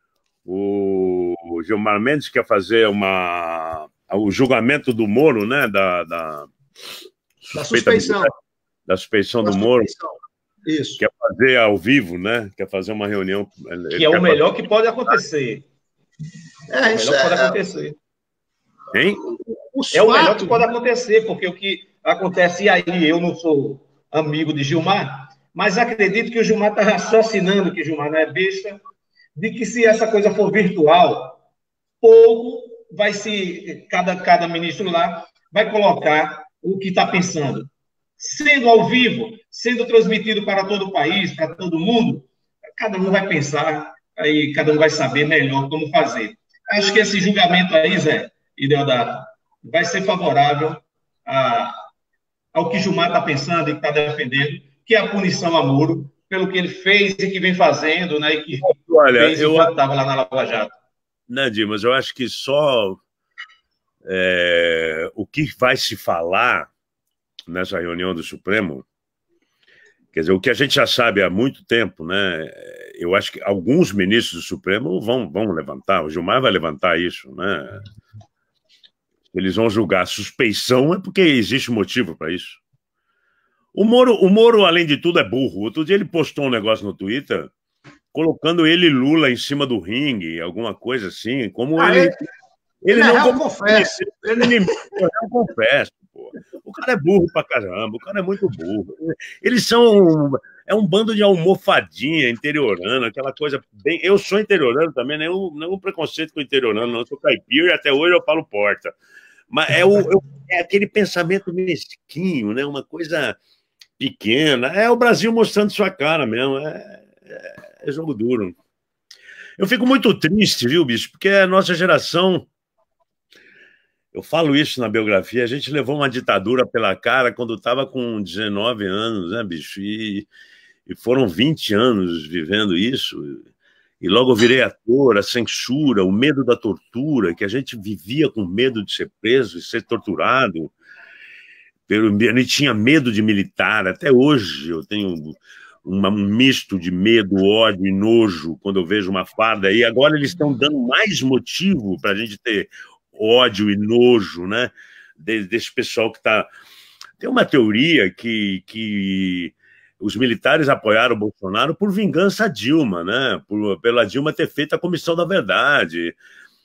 Gilmar Mendes quer fazer o julgamento do Moro, né, da suspeição. Da suspeição do Moro? Isso. Quer fazer ao vivo, né? Quer fazer uma reunião. Que é o melhor que pode acontecer. Isso pode acontecer. Hein? É o melhor que pode acontecer, porque o que acontece, e aí eu não sou amigo de Gilmar, mas acredito que o Gilmar está raciocinando, que Gilmar não é besta, de que se essa coisa for virtual, pouco vai se, cada ministro lá vai colocar o que está pensando. Sendo ao vivo, sendo transmitido para todo o país, para todo mundo, cada um vai pensar, aí cada um vai saber melhor como fazer. Acho que esse julgamento aí, Zé e Deodato, vai ser favorável ao que Gilmar está pensando e está defendendo, que é a punição a Moro, pelo que ele fez e que vem fazendo, né, e que fez enquanto estava lá na Lava Jato. Não, Dimas, eu acho que só o que vai se falar nessa reunião do Supremo, quer dizer, o que a gente já sabe há muito tempo, né? Eu acho que alguns ministros do Supremo vão levantar, o Gilmar vai levantar isso, né? Eles vão julgar. Suspeição é porque existe motivo para isso. O Moro, além de tudo, é burro. Outro dia ele postou um negócio no Twitter colocando ele e Lula em cima do ringue, alguma coisa assim, como ele não confessa. Ele não confessa, pô. O cara é burro pra caramba, o cara é muito burro. Eles são... É um bando de almofadinha interiorana, aquela coisa bem... Eu sou interiorano também, nenhum preconceito com interiorano, não. Eu sou caipira e até hoje eu falo porta. Mas é aquele pensamento mesquinho, né? Uma coisa pequena. É o Brasil mostrando sua cara mesmo. É jogo duro. Eu fico muito triste, viu, bicho? Porque a nossa geração... Eu falo isso na biografia, a gente levou uma ditadura pela cara quando estava com 19 anos, né, bicho? E foram 20 anos vivendo isso. E logo eu virei ator, a censura, o medo da tortura, que a gente vivia com medo de ser preso e ser torturado. Ele tinha medo de militar. Até hoje eu tenho um misto de medo, ódio e nojo quando eu vejo uma farda. E agora eles estão dando mais motivo para a gente ter ódio e nojo, né? Desse pessoal que está... Tem uma teoria que os militares apoiaram o Bolsonaro por vingança a Dilma, né? Pela Dilma ter feito a Comissão da Verdade.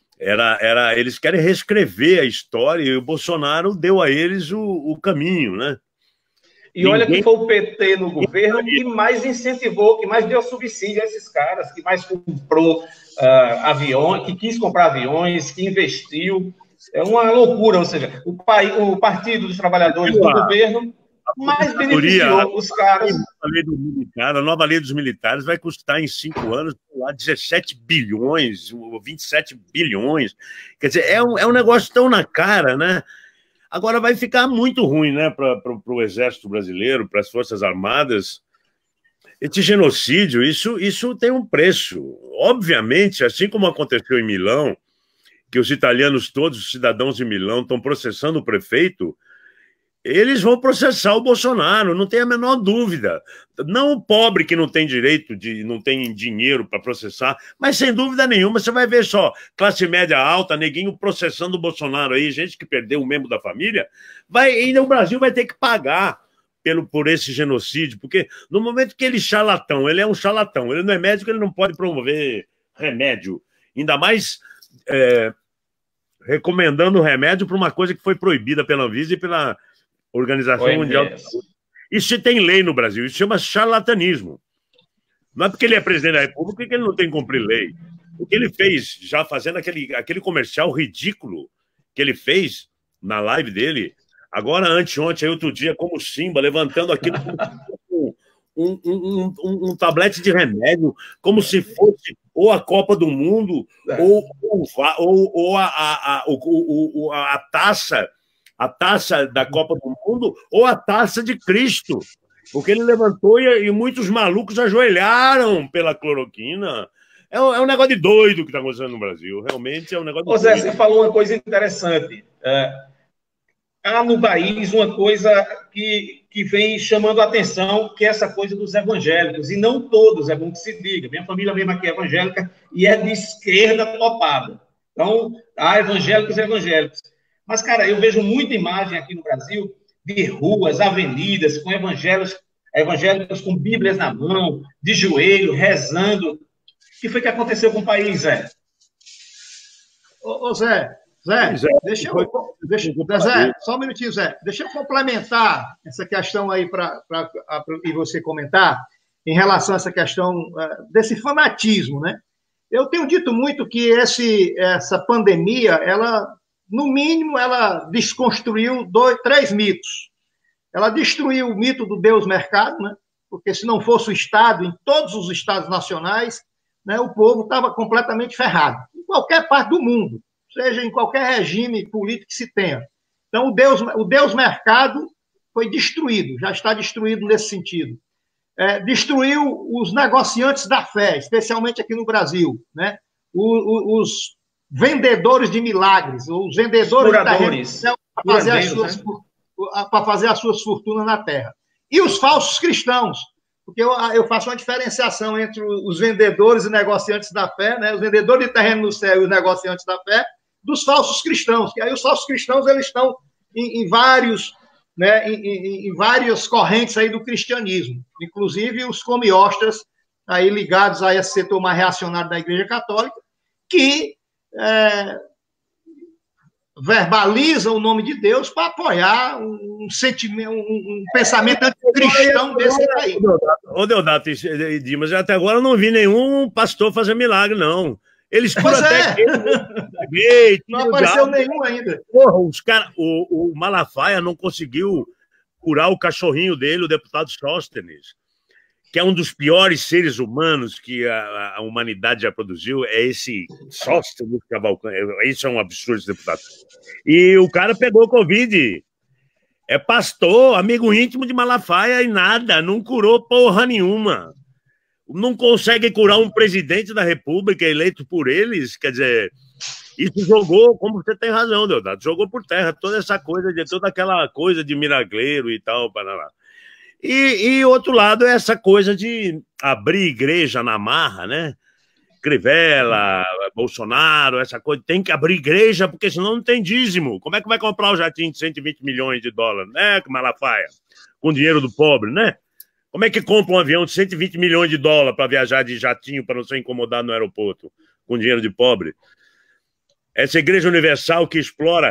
Eles querem reescrever a história e o Bolsonaro deu a eles o caminho, né? E olha que foi o PT no governo que mais incentivou, que mais deu subsídio a esses caras, que mais comprou aviões, que quis comprar aviões, que investiu. É uma loucura, ou seja, o Partido dos Trabalhadores do governo mais beneficiou os caras. A nova lei dos militares vai custar em 5 anos lá, 17 bilhões, 27 bilhões. Quer dizer, é um negócio tão na cara, né? Agora vai ficar muito ruim, né, para o Exército Brasileiro, para as Forças Armadas. Esse genocídio, isso tem um preço. Obviamente, assim como aconteceu em Milão, que os italianos todos, os cidadãos de Milão, estão processando o prefeito, eles vão processar o Bolsonaro, não tem a menor dúvida. Não o pobre que não tem direito, não tem dinheiro para processar, mas sem dúvida nenhuma, você vai ver só, classe média alta, neguinho processando o Bolsonaro aí, gente que perdeu um membro da família, ainda o Brasil vai ter que pagar por esse genocídio, porque no momento que ele charlatão, ele é um charlatão, ele não é médico, ele não pode promover remédio, ainda mais recomendando remédio para uma coisa que foi proibida pela Anvisa e pela Organização Mundial de Saúde. Isso tem lei no Brasil, isso chama charlatanismo. Não é porque ele é presidente da República que ele não tem que cumprir lei. O que ele fez, já fazendo aquele comercial ridículo que ele fez na live dele, agora, anteontem, outro dia, como Simba, levantando aquilo um tablete de remédio, como se fosse ou a Copa do Mundo, ou a taça da Copa do Mundo, ou a taça de Cristo. Porque ele levantou e muitos malucos ajoelharam pela cloroquina. É um negócio de doido que está acontecendo no Brasil. Realmente é um negócio de doido. Zé, você falou uma coisa interessante. Há no país uma coisa que vem chamando a atenção, que é essa coisa dos evangélicos, e não todos, é bom que se diga. Minha família mesmo aqui é evangélica e é de esquerda topada. Então, há evangélicos e evangélicos. Mas, cara, eu vejo muita imagem aqui no Brasil de ruas, avenidas, com evangélicos com bíblias na mão, de joelho, rezando. O que foi que aconteceu com o país, Zé? Ô Zé, Zé, Zé, só um minutinho, Zé. Deixa eu complementar essa questão aí e você comentar em relação a essa questão desse fanatismo, né? Eu tenho dito muito que essa pandemia, ela, no mínimo, ela desconstruiu 3 mitos. Ela destruiu o mito do Deus mercado, né? Porque se não fosse o Estado, em todos os estados nacionais, né, o povo estava completamente ferrado, em qualquer parte do mundo, seja em qualquer regime político que se tenha. Então, o Deus mercado foi destruído, já está destruído nesse sentido. Destruiu os negociantes da fé, especialmente aqui no Brasil, né? Os vendedores de milagres, os vendedores de terrenos para fazer as suas fortunas na terra. E os falsos cristãos, porque eu faço uma diferenciação entre os vendedores e negociantes da fé, né? Os vendedores de terreno no céu e os negociantes da fé, dos falsos cristãos, que aí os falsos cristãos eles estão em vários, né, em várias correntes aí do cristianismo, inclusive os comiostras aí ligados a esse setor mais reacionário da Igreja Católica, que verbalizam o nome de Deus para apoiar um sentimento, um pensamento anticristão desse aí. Ô, Deodato e Dimas, até agora eu não vi nenhum pastor fazer milagre, não. Eles curam até não apareceu nenhum ainda. Porra, os cara, o Malafaia não conseguiu curar o cachorrinho dele, o deputado Sóstenes, que é um dos piores seres humanos que a humanidade já produziu, é esse Sóstenes Cavalcante. Isso é um absurdo, esse deputado. E o cara pegou Covid. É pastor, amigo íntimo de Malafaia e nada, não curou porra nenhuma. Não consegue curar um presidente da República eleito por eles, quer dizer, isso jogou, como você tem razão, Deodato, jogou por terra toda essa coisa, toda aquela coisa de milagreiro e tal, para lá. E outro lado é essa coisa de abrir igreja na marra, né? Crivella, Bolsonaro, essa coisa, tem que abrir igreja porque senão não tem dízimo. Como é que vai comprar o jatinho de 120 milhões de dólares, né, Malafaia? Com dinheiro do pobre, né? Como é que compra um avião de 120 milhões de dólares para viajar de jatinho para não ser incomodado no aeroporto com dinheiro de pobre? Essa Igreja Universal que explora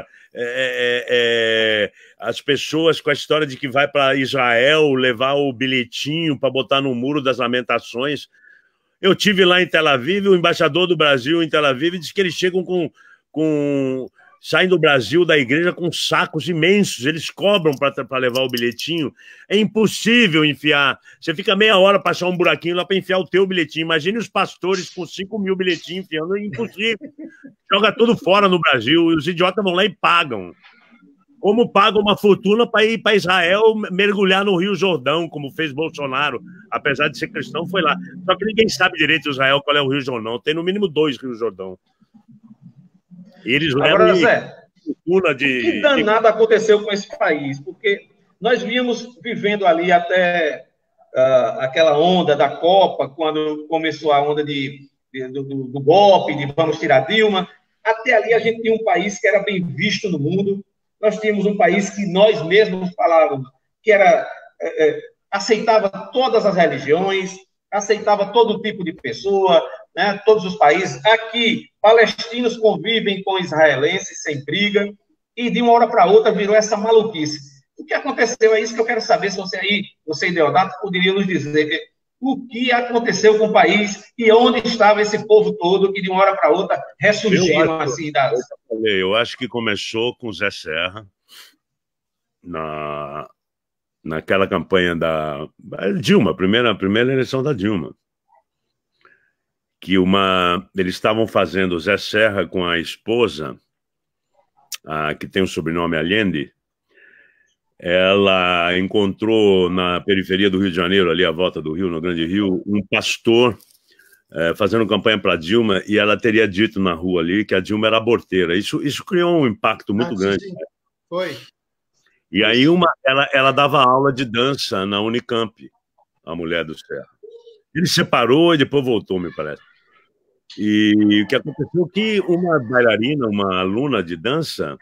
as pessoas com a história de que vai para Israel levar o bilhetinho para botar no Muro das Lamentações. Eu tive lá em Tel Aviv, o embaixador do Brasil em Tel Aviv disse que eles chegam saem do Brasil, da igreja, com sacos imensos. Eles cobram para levar o bilhetinho. É impossível enfiar. Você fica meia hora para achar um buraquinho lá para enfiar o teu bilhetinho. Imagine os pastores com 5 mil bilhetinhos enfiando. É impossível. Joga tudo fora no Brasil e os idiotas vão lá e pagam. Como pagam uma fortuna para ir para Israel mergulhar no Rio Jordão, como fez Bolsonaro. Apesar de ser cristão, foi lá. Só que ninguém sabe direito em Israel qual é o Rio Jordão. Tem no mínimo 2 Rios Jordão. Eles agora, Zé, o que danado aconteceu com esse país? Porque nós vínhamos vivendo ali até aquela onda da Copa, quando começou a onda do golpe, de vamos tirar Dilma. Até ali a gente tinha um país que era bem visto no mundo. Nós tínhamos um país que nós mesmos falávamos que aceitava todas as religiões, aceitava todo tipo de pessoa, né, todos os países. Aqui, palestinos convivem com israelenses sem briga, e de uma hora para outra virou essa maluquice. O que aconteceu? É isso que eu quero saber, se você e Deodato poderiam nos dizer. O que aconteceu com o país e onde estava esse povo todo que de uma hora para outra ressurgiram assim? Eu acho que começou com o Zé Serra, naquela campanha da Dilma, primeira eleição da Dilma, que eles estavam fazendo o Zé Serra com a esposa, que tem o sobrenome Allende. Ela encontrou na periferia do Rio de Janeiro, ali à volta do Rio, no Grande Rio, um pastor fazendo campanha para Dilma, e ela teria dito na rua ali que a Dilma era aborteira. Isso criou um impacto muito grande. Sim. Foi. E aí ela dava aula de dança na Unicamp, a mulher do Serra. Ele separou e depois voltou, me parece. E o que aconteceu é que uma bailarina, uma aluna de dança,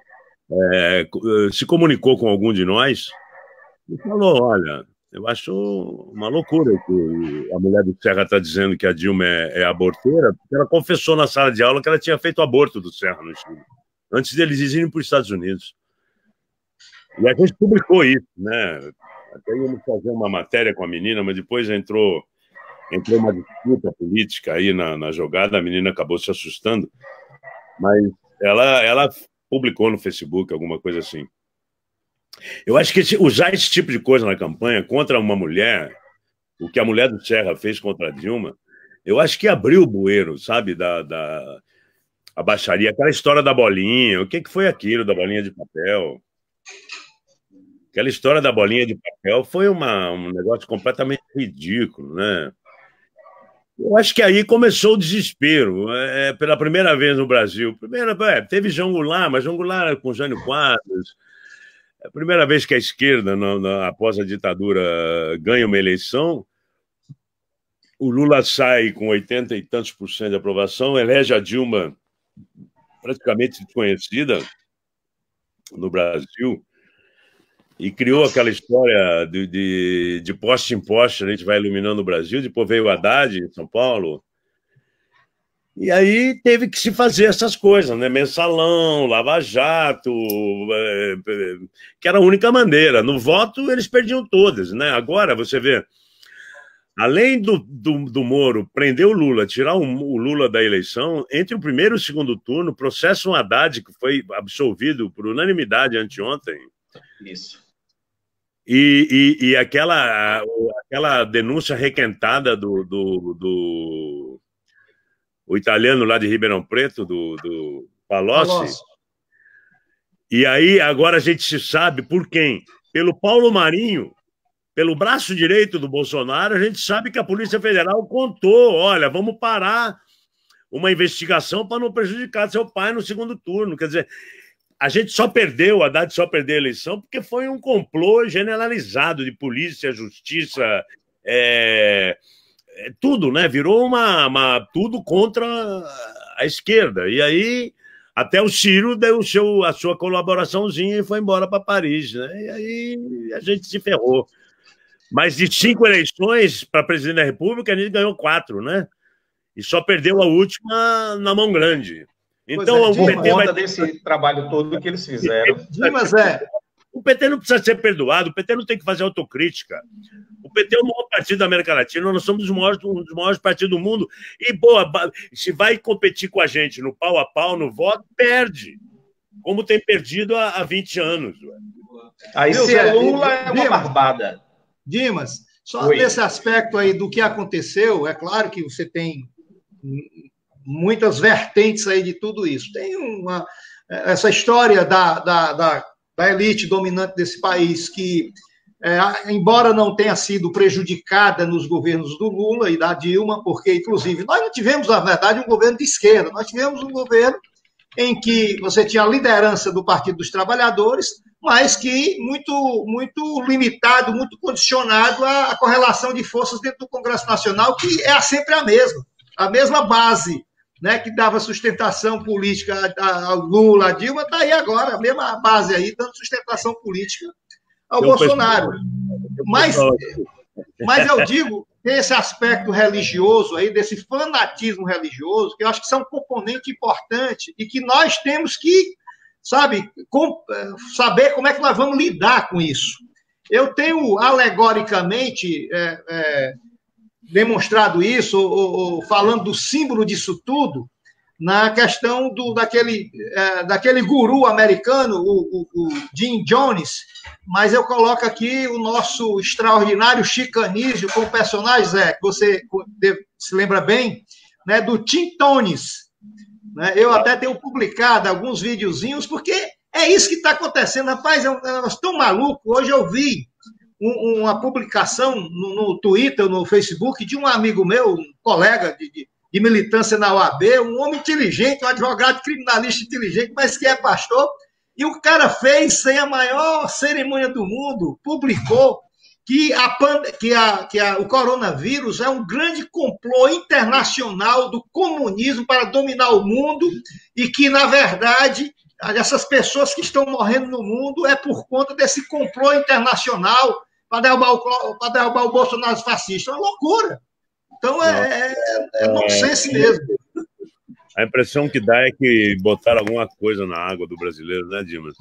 se comunicou com algum de nós e falou: olha, eu acho uma loucura que a mulher do Serra está dizendo que a Dilma é aborteira, porque ela confessou na sala de aula que ela tinha feito aborto do Serra no Chile. antes deles irem para os Estados Unidos. E a gente publicou isso, né? Até íamos fazer uma matéria com a menina, mas depois entrou uma disputa política aí na jogada, a menina acabou se assustando, mas ela publicou no Facebook alguma coisa assim. Eu acho que usar esse tipo de coisa na campanha contra uma mulher, o que a mulher do Serra fez contra a Dilma, eu acho que abriu o bueiro, sabe, a baixaria, aquela história da bolinha, o que foi aquilo da bolinha de papel? Aquela história da bolinha de papel foi um negócio completamente ridículo, né? Eu acho que aí começou o desespero, pela primeira vez no Brasil. Teve João Goulart, mas João Goulart com Jânio Quadros. É a primeira vez que a esquerda, após a ditadura, ganha uma eleição. O Lula sai com 80 e tantos por cento de aprovação, elege a Dilma praticamente desconhecida no Brasil e criou aquela história de poste em poste, a gente vai iluminando o Brasil, depois veio o Haddad em São Paulo, e aí teve que se fazer essas coisas, né? Mensalão, Lava Jato, que era a única maneira. No voto eles perdiam todas, né? Agora você vê, além do Moro prender o Lula, tirar o Lula da eleição, entre o primeiro e o segundo turno, processo um Haddad, que foi absolvido por unanimidade anteontem. Isso. E aquela denúncia requentada do italiano lá de Ribeirão Preto, do Palocci. E aí agora a gente se sabe por quem? Pelo Paulo Marinho, pelo braço direito do Bolsonaro, a gente sabe que a Polícia Federal contou, olha, vamos parar uma investigação para não prejudicar seu pai no segundo turno. Quer dizer, a gente só perdeu, a Haddad só perdeu a eleição porque foi um complô generalizado de polícia, justiça, tudo, né? Virou tudo contra a esquerda. E aí até o Ciro deu a sua colaboraçãozinha e foi embora para Paris, né? E aí a gente se ferrou. Mas de 5 eleições para presidente da República, a gente ganhou 4, né? E só perdeu a última na mão grande. Então, o PT conta desse trabalho todo que eles fizeram. O PT não precisa ser perdoado, o PT não tem que fazer autocrítica. O PT é o maior partido da América Latina, nós somos um dos maiores partidos do mundo. E, se vai competir com a gente no pau a pau, no voto, perde. Como tem perdido há 20 anos. Aí, se é Lula, é uma barbada. Dimas, só nesse aspecto aí do que aconteceu, é claro que você tem muitas vertentes aí de tudo isso. Tem essa história da elite dominante desse país que, embora não tenha sido prejudicada nos governos do Lula e da Dilma, porque, inclusive, nós não tivemos, na verdade, um governo de esquerda, nós tivemos um governo em que você tinha a liderança do Partido dos Trabalhadores, mas que muito limitado, muito condicionado à correlação de forças dentro do Congresso Nacional, que é sempre a mesma base, né, que dava sustentação política ao Lula, a Dilma, está aí agora, a mesma base aí, dando sustentação política ao Bolsonaro. Mas eu digo, tem esse aspecto religioso aí, desse fanatismo religioso, que eu acho que isso é um componente importante e que nós temos que, saber como é que nós vamos lidar com isso. Eu tenho, alegoricamente, demonstrado isso, ou falando do símbolo disso tudo, na questão daquele guru americano, o Jim Jones, mas eu coloco aqui o nosso extraordinário Chico Anísio como personagem, Zé, que você se lembra bem, né, do Tim Tones. Né? Eu até tenho publicado alguns videozinhos, porque é isso que está acontecendo. Rapaz, nós estamos malucos. Hoje eu vi uma publicação no Twitter, no Facebook, de um amigo meu, um colega de militância na OAB, um homem inteligente, um advogado criminalista inteligente, mas que é pastor, e o cara fez, sem a maior cerimônia do mundo, publicou que o coronavírus é um grande complô internacional do comunismo para dominar o mundo e que, na verdade, essas pessoas que estão morrendo no mundo é por conta desse complô internacional para derrubar o Bolsonaro fascista. É uma loucura. Então, é nonsense mesmo. A impressão que dá é que botaram alguma coisa na água do brasileiro, né, Dimas?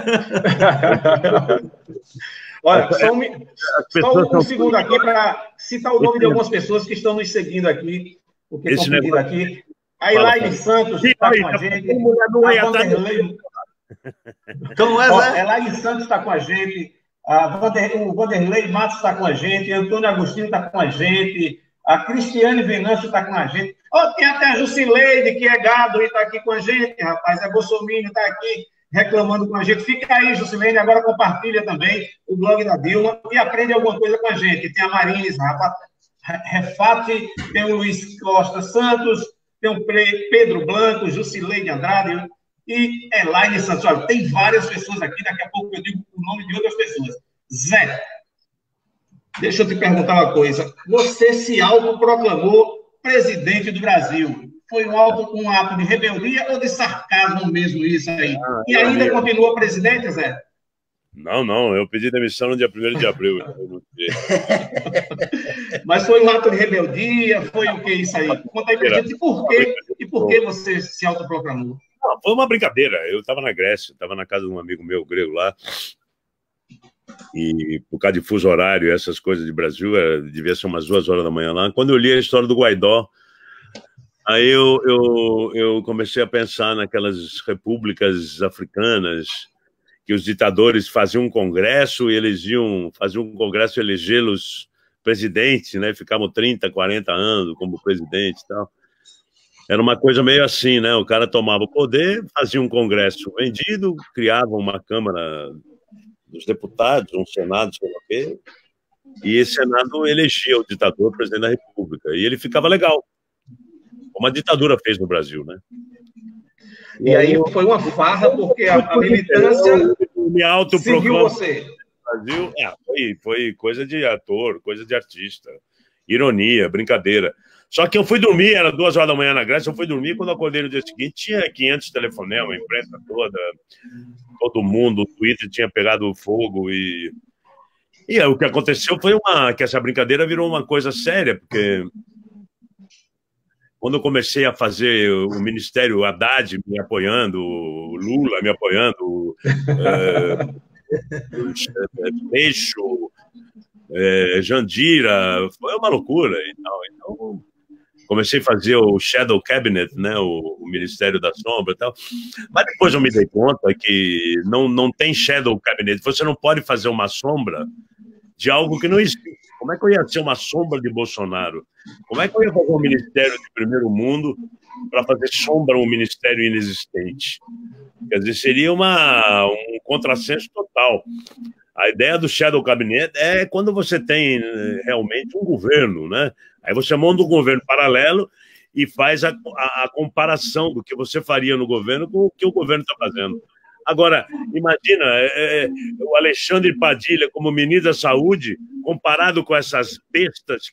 Olha, só um segundo aqui para citar o nome de algumas pessoas que estão nos seguindo aqui, porque estão pedindo aqui. A Elaine Santos está com a gente. A Vanderlei... Então, Elaine Santos está com a gente. O Vanderlei Matos está com a gente. Antônio Agostinho está com a gente. A Cristiane Venâncio está com a gente. Tem até a Jusileide, que é gado, e está aqui com a gente, rapaz. A Bolsonaro está aqui reclamando com a gente. Fica aí, Jusileide, agora compartilha também o blog da Dilma e aprende alguma coisa com a gente. Tem a Marines, Refate, tem o Luiz Costa Santos, tem o Pedro Blanco, Jusileide Andrade e Elaine Santos. Olha, tem várias pessoas aqui, daqui a pouco eu digo o nome de outras pessoas. Zé, deixa eu te perguntar uma coisa. Você se autoproclamou presidente do Brasil. Foi um ato de rebeldia ou de sarcasmo mesmo isso aí? E ainda continua presidente, Zé? Não. Eu pedi demissão no dia 1º de abril. Mas foi um ato de rebeldia? Foi o que isso aí? Conta aí pra gente. E por que você se autoproclamou? Não, foi uma brincadeira. Eu estava na Grécia, estava na casa de um amigo meu grego lá. E por causa de fuso horário, essas coisas de Brasil, devia ser umas 2 horas da manhã lá. Quando eu li a história do Guaidó, aí eu comecei a pensar naquelas repúblicas africanas que os ditadores faziam um congresso e eles faziam um congresso e elegê-los presidente, né? Ficavam 30, 40 anos como presidente e tal. Era uma coisa meio assim, né? O cara tomava o poder, fazia um congresso vendido, criava uma Câmara dos Deputados, um Senado, sei lá o quê, e esse Senado elegia o ditador presidente da República. E ele ficava legal, como a ditadura fez no Brasil, né? E aí foi uma farra, porque a militância seguiu você. Brasil, foi coisa de ator, coisa de artista, ironia, brincadeira. Só que eu fui dormir, era 2 horas da manhã na Grécia, eu fui dormir, quando eu acordei no dia seguinte, tinha 500 telefonemas, a imprensa toda, todo mundo, o Twitter tinha pegado fogo e aí, o que aconteceu foi que essa brincadeira virou uma coisa séria, porque quando eu comecei a fazer o ministério, Haddad me apoiando, Lula me apoiando, Peixo, Jandira, foi uma loucura e tal. Então, comecei a fazer o Shadow Cabinet, né, o Ministério da Sombra e tal. Mas depois eu me dei conta que não tem Shadow Cabinet. Você não pode fazer uma sombra de algo que não existe. Como é que eu ia ser uma sombra de Bolsonaro? Como é que eu ia fazer um ministério de primeiro mundo para fazer sombra a um ministério inexistente? Quer dizer, seria um contrassenso total. A ideia do Shadow Cabinet é quando você tem realmente um governo, né? Aí você monta um governo paralelo e faz a comparação do que você faria no governo com o que o governo está fazendo. Agora, imagina o Alexandre Padilha como ministro da Saúde comparado com essas bestas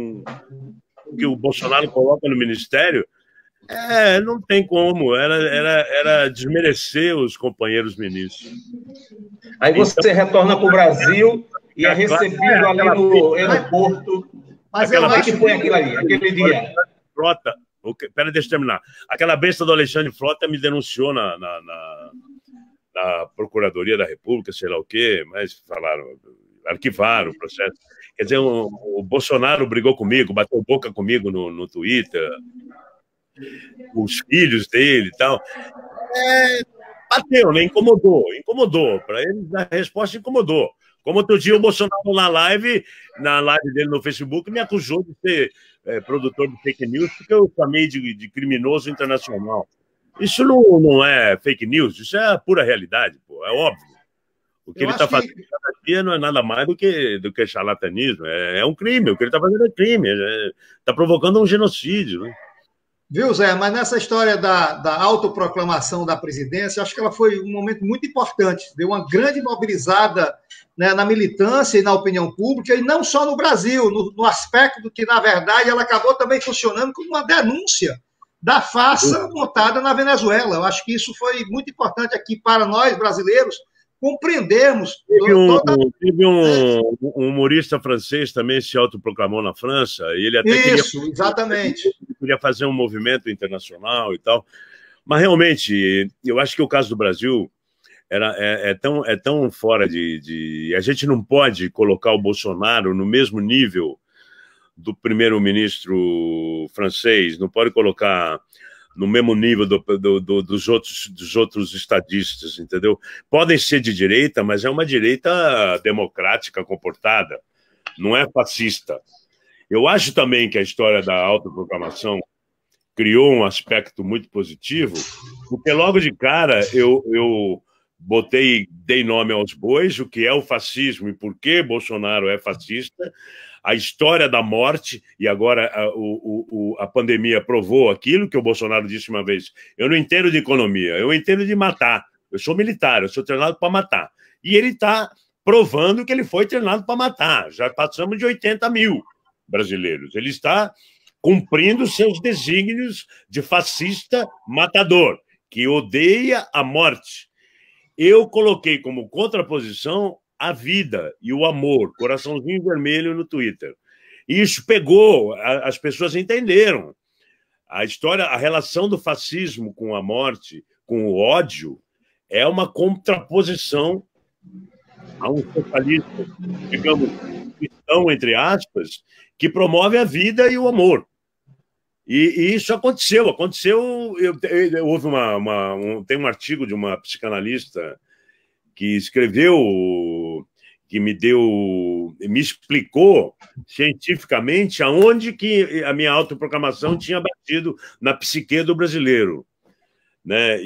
que o Bolsonaro coloca no ministério. Não tem como, era desmerecer os companheiros ministros. Aí você retorna para o Brasil e é recebido ali no aeroporto. Mas o que foi aquilo ali, aquele dia? Frota, pera, deixa eu terminar. Aquela besta do Alexandre Frota me denunciou na Procuradoria da República, sei lá o quê, mas arquivaram o processo. Quer dizer, o Bolsonaro brigou comigo, bateu boca comigo no Twitter, os filhos dele e tal. Bateu, né? Incomodou. Para eles, a resposta incomodou. Como outro dia o Bolsonaro na live dele no Facebook me acusou de ser produtor de fake news porque eu chamei de criminoso internacional. Isso não é fake news, isso é a pura realidade, pô, é óbvio. O que ele está fazendo cada dia não é nada mais do que charlatanismo, é um crime, o que ele está fazendo é crime, está provocando um genocídio, né? Viu, Zé? Mas nessa história da autoproclamação da presidência, acho que ela foi um momento muito importante. Deu uma grande mobilizada, né, na militância e na opinião pública, e não só no Brasil, no aspecto do que, na verdade, ela acabou também funcionando como uma denúncia da farsa montada na Venezuela. Eu acho que isso foi muito importante aqui para nós, brasileiros, compreendermos... Teve um humorista francês também se autoproclamou na França, e ele até exatamente. queria fazer um movimento internacional e tal. Mas, realmente, eu acho que o caso do Brasil é tão fora de... A gente não pode colocar o Bolsonaro no mesmo nível do primeiro-ministro francês, não pode colocar no mesmo nível dos outros estadistas, entendeu? Podem ser de direita, mas é uma direita democrática, comportada, não é fascista. Eu acho também que a história da autoproclamação criou um aspecto muito positivo, porque logo de cara eu dei nome aos bois, o que é o fascismo e por que Bolsonaro é fascista, a história da morte, e agora a pandemia provou aquilo que o Bolsonaro disse uma vez: eu não entendo de economia, eu entendo de matar, eu sou militar, eu sou treinado para matar. E ele está provando que ele foi treinado para matar, já passamos de 80 mil brasileiros, ele está cumprindo seus desígnios de fascista matador, que odeia a morte. Eu coloquei como contraposição a vida e o amor, coraçãozinho vermelho no Twitter. E isso pegou, as pessoas entenderam. A história, a relação do fascismo com a morte, com o ódio, é uma contraposição a um socialista, digamos, cristão, entre aspas, que promove a vida e o amor. E isso aconteceu. Houve tem um artigo de uma psicanalista que escreveu, que me explicou cientificamente aonde que a minha autoproclamação tinha batido na psique do brasileiro, né?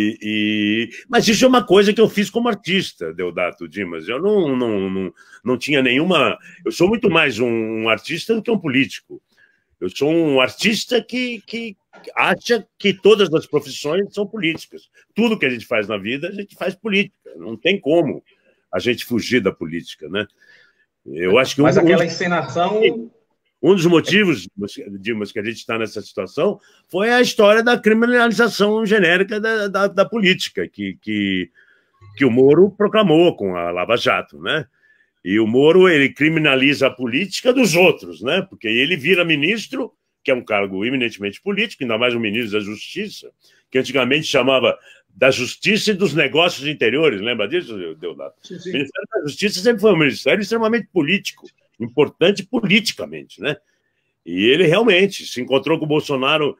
Mas isso é uma coisa que eu fiz como artista, Deodato Dimas. Eu não tinha nenhuma... Eu sou muito mais um artista do que um político. Eu sou um artista que acha que todas as profissões são políticas. Tudo que a gente faz na vida, a gente faz política. Não tem como a gente fugir da política, né? Eu acho que Mas aquela encenação... Um dos motivos, Dimas, que a gente está nessa situação foi a história da criminalização genérica da política, que o Moro proclamou com a Lava Jato, né? E o Moro, ele criminaliza a política dos outros, né? Porque ele vira ministro, que é um cargo eminentemente político, ainda mais um ministro da Justiça, que antigamente chamava da Justiça e dos Negócios Interiores. Lembra disso, Deodato? Sim. O Ministério da Justiça sempre foi um ministério extremamente político, importante politicamente, né? E ele realmente se encontrou com o Bolsonaro,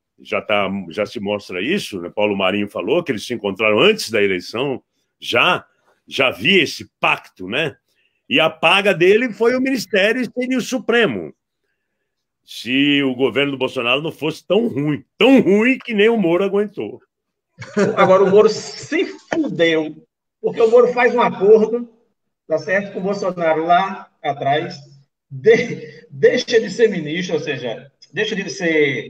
já se mostra isso, né? Paulo Marinho falou que eles se encontraram antes da eleição, já havia esse pacto, né? E a paga dele foi o Ministério e o Supremo. Se o governo do Bolsonaro não fosse tão ruim que nem o Moro aguentou. Agora, o Moro se fudeu, porque o Moro faz um acordo, tá certo, com o Bolsonaro lá atrás, deixa de ser ministro, ou seja, deixa de ser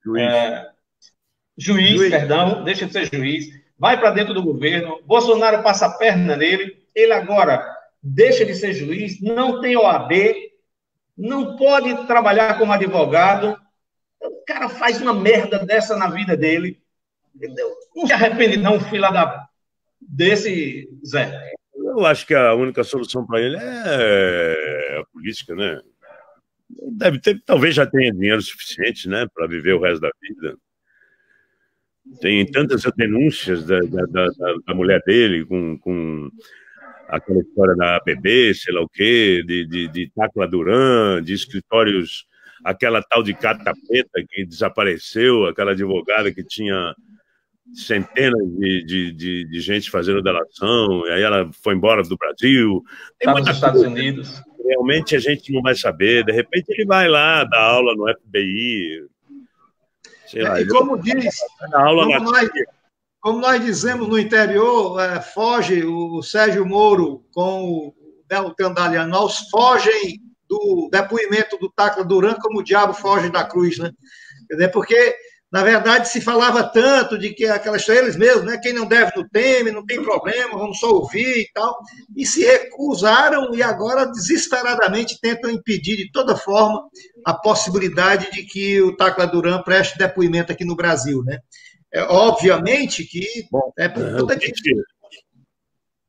juiz, deixa de ser juiz, vai para dentro do governo, Bolsonaro passa a perna nele, ele agora deixa de ser juiz, não tem OAB, não pode trabalhar como advogado, o cara faz uma merda dessa na vida dele, não se arrepende não, filha desse Zé. Eu acho que a única solução para ele é a política, né? Talvez já tenha dinheiro suficiente, né, para viver o resto da vida. Tem tantas denúncias da mulher dele com aquela história da ABB, sei lá o quê, de Tacla Duran, de escritórios, aquela tal de Carta Preta que desapareceu, aquela advogada que tinha centenas de gente fazendo delação, e aí ela foi embora do Brasil. Está nos Estados Unidos. Realmente a gente não vai saber, de repente ele vai lá dar aula no FBI, sei lá. E como diz, como nós dizemos no interior, foge o Sérgio Moro com o Deltan Dallagnol, fogem do depoimento do Tacla Duran como o diabo foge da cruz, né? Quer dizer, porque, na verdade, se falava tanto de que aquelas eles mesmos, né? Quem não deve não teme, não tem problema, vamos só ouvir e tal, e se recusaram e agora desesperadamente tentam impedir de toda forma a possibilidade de que o Tacla Duran preste depoimento aqui no Brasil, né? Obviamente que... Bom, por toda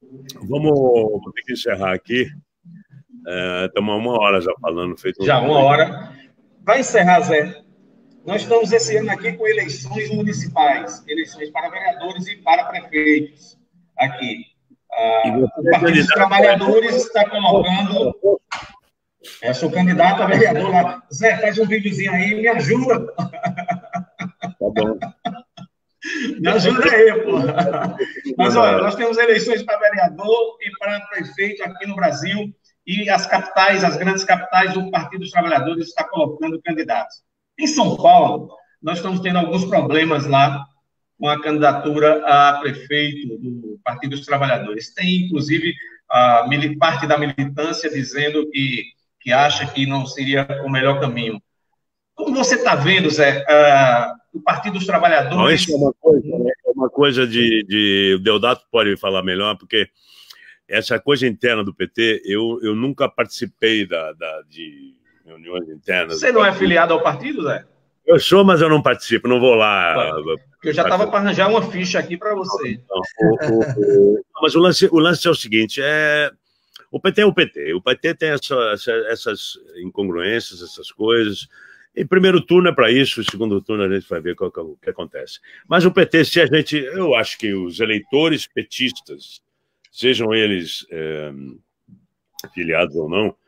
Vamos ter que encerrar aqui. Estamos 1 hora já falando. Já 1 hora. Vai encerrar, Zé. Nós estamos esse ano aqui com eleições municipais, eleições para vereadores e para prefeitos. Aqui. O Partido dos Trabalhadores está colocando... sou candidato a vereador lá. Zé, faz um videozinho aí, me ajuda. Tá bom. Me ajuda aí, pô. Mas, olha, nós temos eleições para vereador e para prefeito aqui no Brasil, e as capitais, as grandes capitais, o Partido dos Trabalhadores está colocando candidatos. Em São Paulo, nós estamos tendo alguns problemas lá com a candidatura a prefeito do Partido dos Trabalhadores. Tem, inclusive, parte da militância dizendo que acha que não seria o melhor caminho. Como você está vendo, Zé, o Partido dos Trabalhadores... Não, isso é uma coisa de... O Deodato pode falar melhor, porque essa coisa interna do PT, eu nunca participei de reuniões internas. Você não é filiado ao partido, Zé? Eu sou, mas eu não participo, não vou lá. Porque eu já estava para arranjar uma ficha aqui para você. Mas o lance é o seguinte, o PT é o PT. O PT tem essas incongruências, essas coisas. Em primeiro turno é para isso, em segundo turno a gente vai ver o que acontece. Mas o PT, eu acho que os eleitores petistas, sejam eles filiados ou não,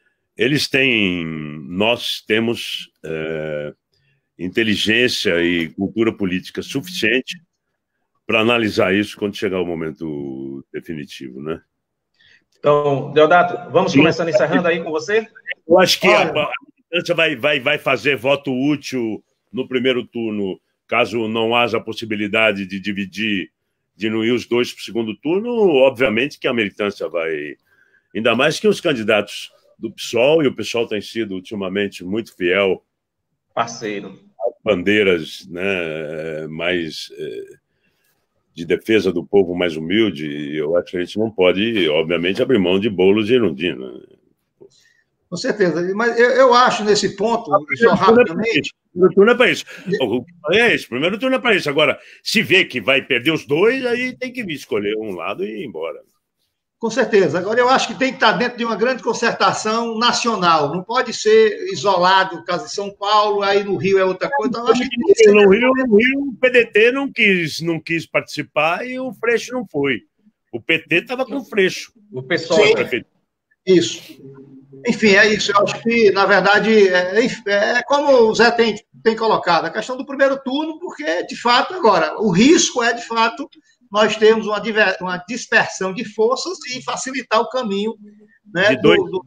nós temos inteligência e cultura política suficiente para analisar isso quando chegar o momento definitivo, né? Então, Deodato, vamos começando encerrando aí com você? Eu acho que a militância vai fazer voto útil no primeiro turno, caso não haja a possibilidade de diminuir os dois para o segundo turno, obviamente que a militância vai... Ainda mais que os candidatos do PSOL, e o PSOL tem sido ultimamente muito fiel... Parceiro. Às bandeiras, né, mais... de defesa do povo mais humilde, eu acho que a gente não pode, obviamente, abrir mão de Boulos e Erundina. Com certeza, mas eu acho nesse ponto, só rapidamente... Primeiro turno é para isso. Primeiro turno é para isso. Agora, se vê que vai perder os dois, aí tem que escolher um lado e ir embora. Com certeza. Agora, eu acho que tem que estar dentro de uma grande concertação nacional. Não pode ser isolado, caso de São Paulo, aí no Rio é outra coisa. Então, eu acho que no Rio, o PDT não quis participar e o Freixo não foi. O PT estava com o Freixo. O pessoal. Isso. Enfim, é isso. Eu acho que, na verdade, é como o Zé tem colocado, a questão do primeiro turno, porque, de fato, agora, o risco é, de fato, nós termos uma dispersão de forças e facilitar o caminho, né,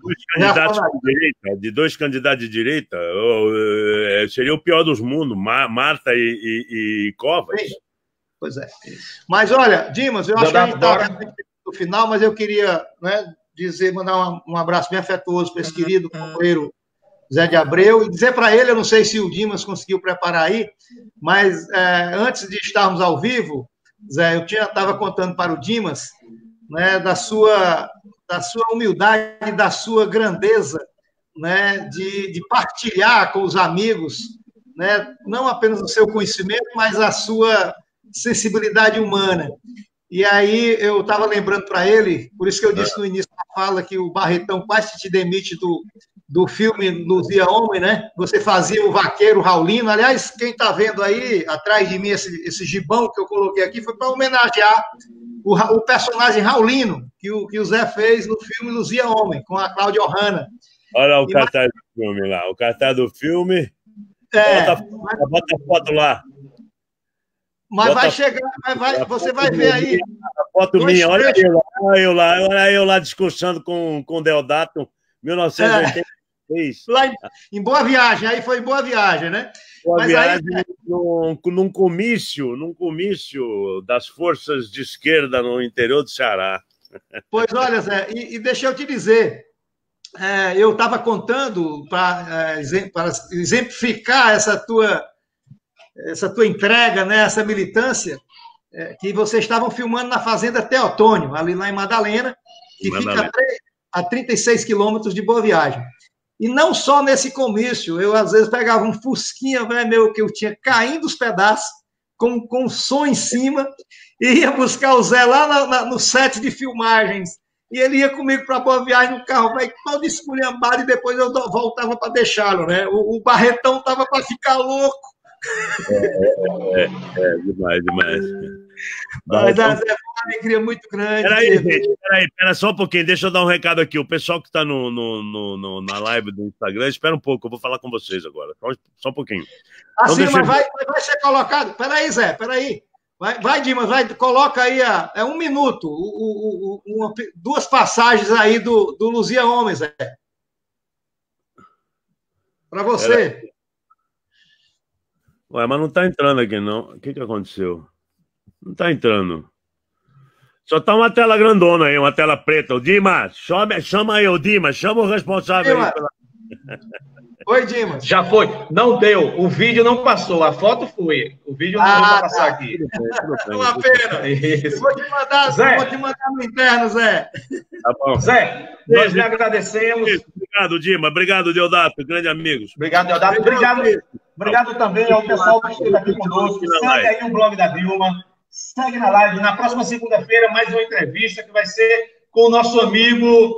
de dois candidatos de direita, seria o pior dos mundos, Marta e Covas. Pois é. Mas, olha, Dimas, eu acho que a gente está no final, mas eu queria, né, mandar um abraço bem afetuoso para esse querido companheiro Zé de Abreu e dizer para ele, eu não sei se o Dimas conseguiu preparar aí, mas antes de estarmos ao vivo, Zé, eu estava contando para o Dimas, né, da sua humildade, da sua grandeza, né, de partilhar com os amigos, né, não apenas o seu conhecimento, mas a sua sensibilidade humana. E aí eu estava lembrando para ele, por isso que eu disse no início da fala que o Barretão quase te demite do filme Luzia Homem, né? Você fazia o vaqueiro Raulino. Aliás, quem está vendo aí, atrás de mim, esse gibão que eu coloquei aqui, foi para homenagear o personagem Raulino, que o Zé fez no filme Luzia Homem, com a Cláudia Ohana. Olha o cartaz do filme lá, o cartaz do filme. Bota a foto lá. Mas vai chegar, você vai ver aí. A foto minha, olha eu lá discursando com o Deodato, 1986. Lá em Boa Viagem, aí foi em Boa Viagem, né? Boa Viagem, num comício das forças de esquerda no interior do Ceará. Pois olha, Zé, e deixa eu te dizer, eu estava contando para exemplificar essa tua entrega, né, essa militância, que vocês estavam filmando na Fazenda Teotônio, ali lá em Madalena, que fica a 36 quilômetros de Boa Viagem. E não só nesse comício, eu às vezes pegava um fusquinha, meu, que eu tinha caindo os pedaços, com som em cima, e ia buscar o Zé lá no set de filmagens. E ele ia comigo para Boa Viagem no carro, velho, todo esculhambado, e depois eu voltava para deixá-lo, né? O Barretão estava para ficar louco. Demais. Mas é uma alegria muito grande. Peraí, gente, pera só um pouquinho, deixa eu dar um recado aqui. O pessoal que está na live do Instagram, espera um pouco, eu vou falar com vocês agora. Só um pouquinho. Assim, então, mas vai ser colocado. Peraí, Zé, peraí. Vai, Dimas, coloca aí, é 1 minuto, duas passagens aí do Luzia Homens, Zé. Para você. Ué, mas não está entrando aqui, não. O que aconteceu? Não está entrando. Só está uma tela grandona aí, uma tela preta. O Dimas, chama aí, o Dimas, chama o responsável aí. Oi, Dimas. Já foi. Não deu. O vídeo não passou. A foto foi. O vídeo não vai passar aqui. É uma pena. Isso. Vou te mandar no interno, Zé. Tá bom. Zé, nós lhe agradecemos. Obrigado, Dimas. Obrigado, Deodato. Grandes amigos. Obrigado, Deodato. Obrigado também ao pessoal que esteve aqui conosco. Segue aí o blog da Dilma. Segue na live. Na próxima segunda-feira, mais uma entrevista que vai ser com o nosso amigo...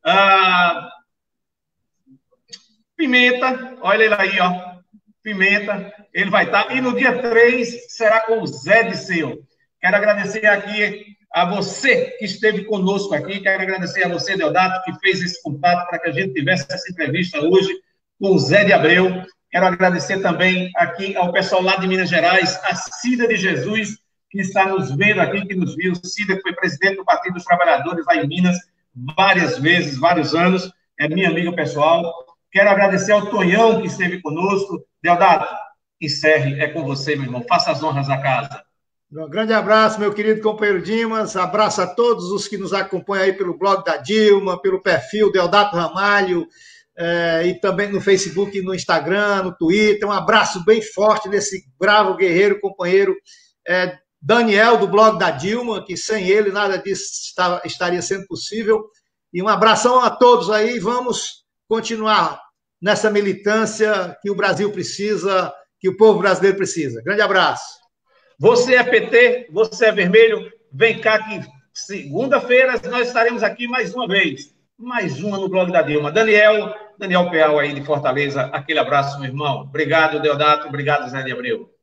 Pimenta, olha ele aí, ó. Pimenta, ele vai estar. E no dia 3 será com o Zé Disseu. Quero agradecer aqui a você que esteve conosco aqui. Quero agradecer a você, Deodato, que fez esse contato para que a gente tivesse essa entrevista hoje com o Zé de Abreu. Quero agradecer também aqui ao pessoal lá de Minas Gerais, a Cida de Jesus, que está nos vendo aqui, que nos viu. Cida, que foi presidente do Partido dos Trabalhadores lá em Minas várias vezes, vários anos. É minha amiga pessoal. Quero agradecer ao Tonhão, que esteve conosco. Deodato, encerre, é com você, meu irmão. Faça as honras da casa. Um grande abraço, meu querido companheiro Dimas. Abraço a todos os que nos acompanham aí pelo blog da Dilma, pelo perfil Deodato Ramalho, e também no Facebook, no Instagram, no Twitter. Um abraço bem forte nesse bravo guerreiro, companheiro Daniel, do blog da Dilma, que sem ele nada disso estaria sendo possível. E um abração a todos aí. Vamos continuar nessa militância que o Brasil precisa, que o povo brasileiro precisa. Grande abraço. Você é PT, você é vermelho, vem cá que segunda-feira nós estaremos aqui mais uma vez. Mais uma no blog da Dilma. Daniel Peal aí de Fortaleza, aquele abraço, meu irmão. Obrigado, Deodato. Obrigado, Zé de Abreu.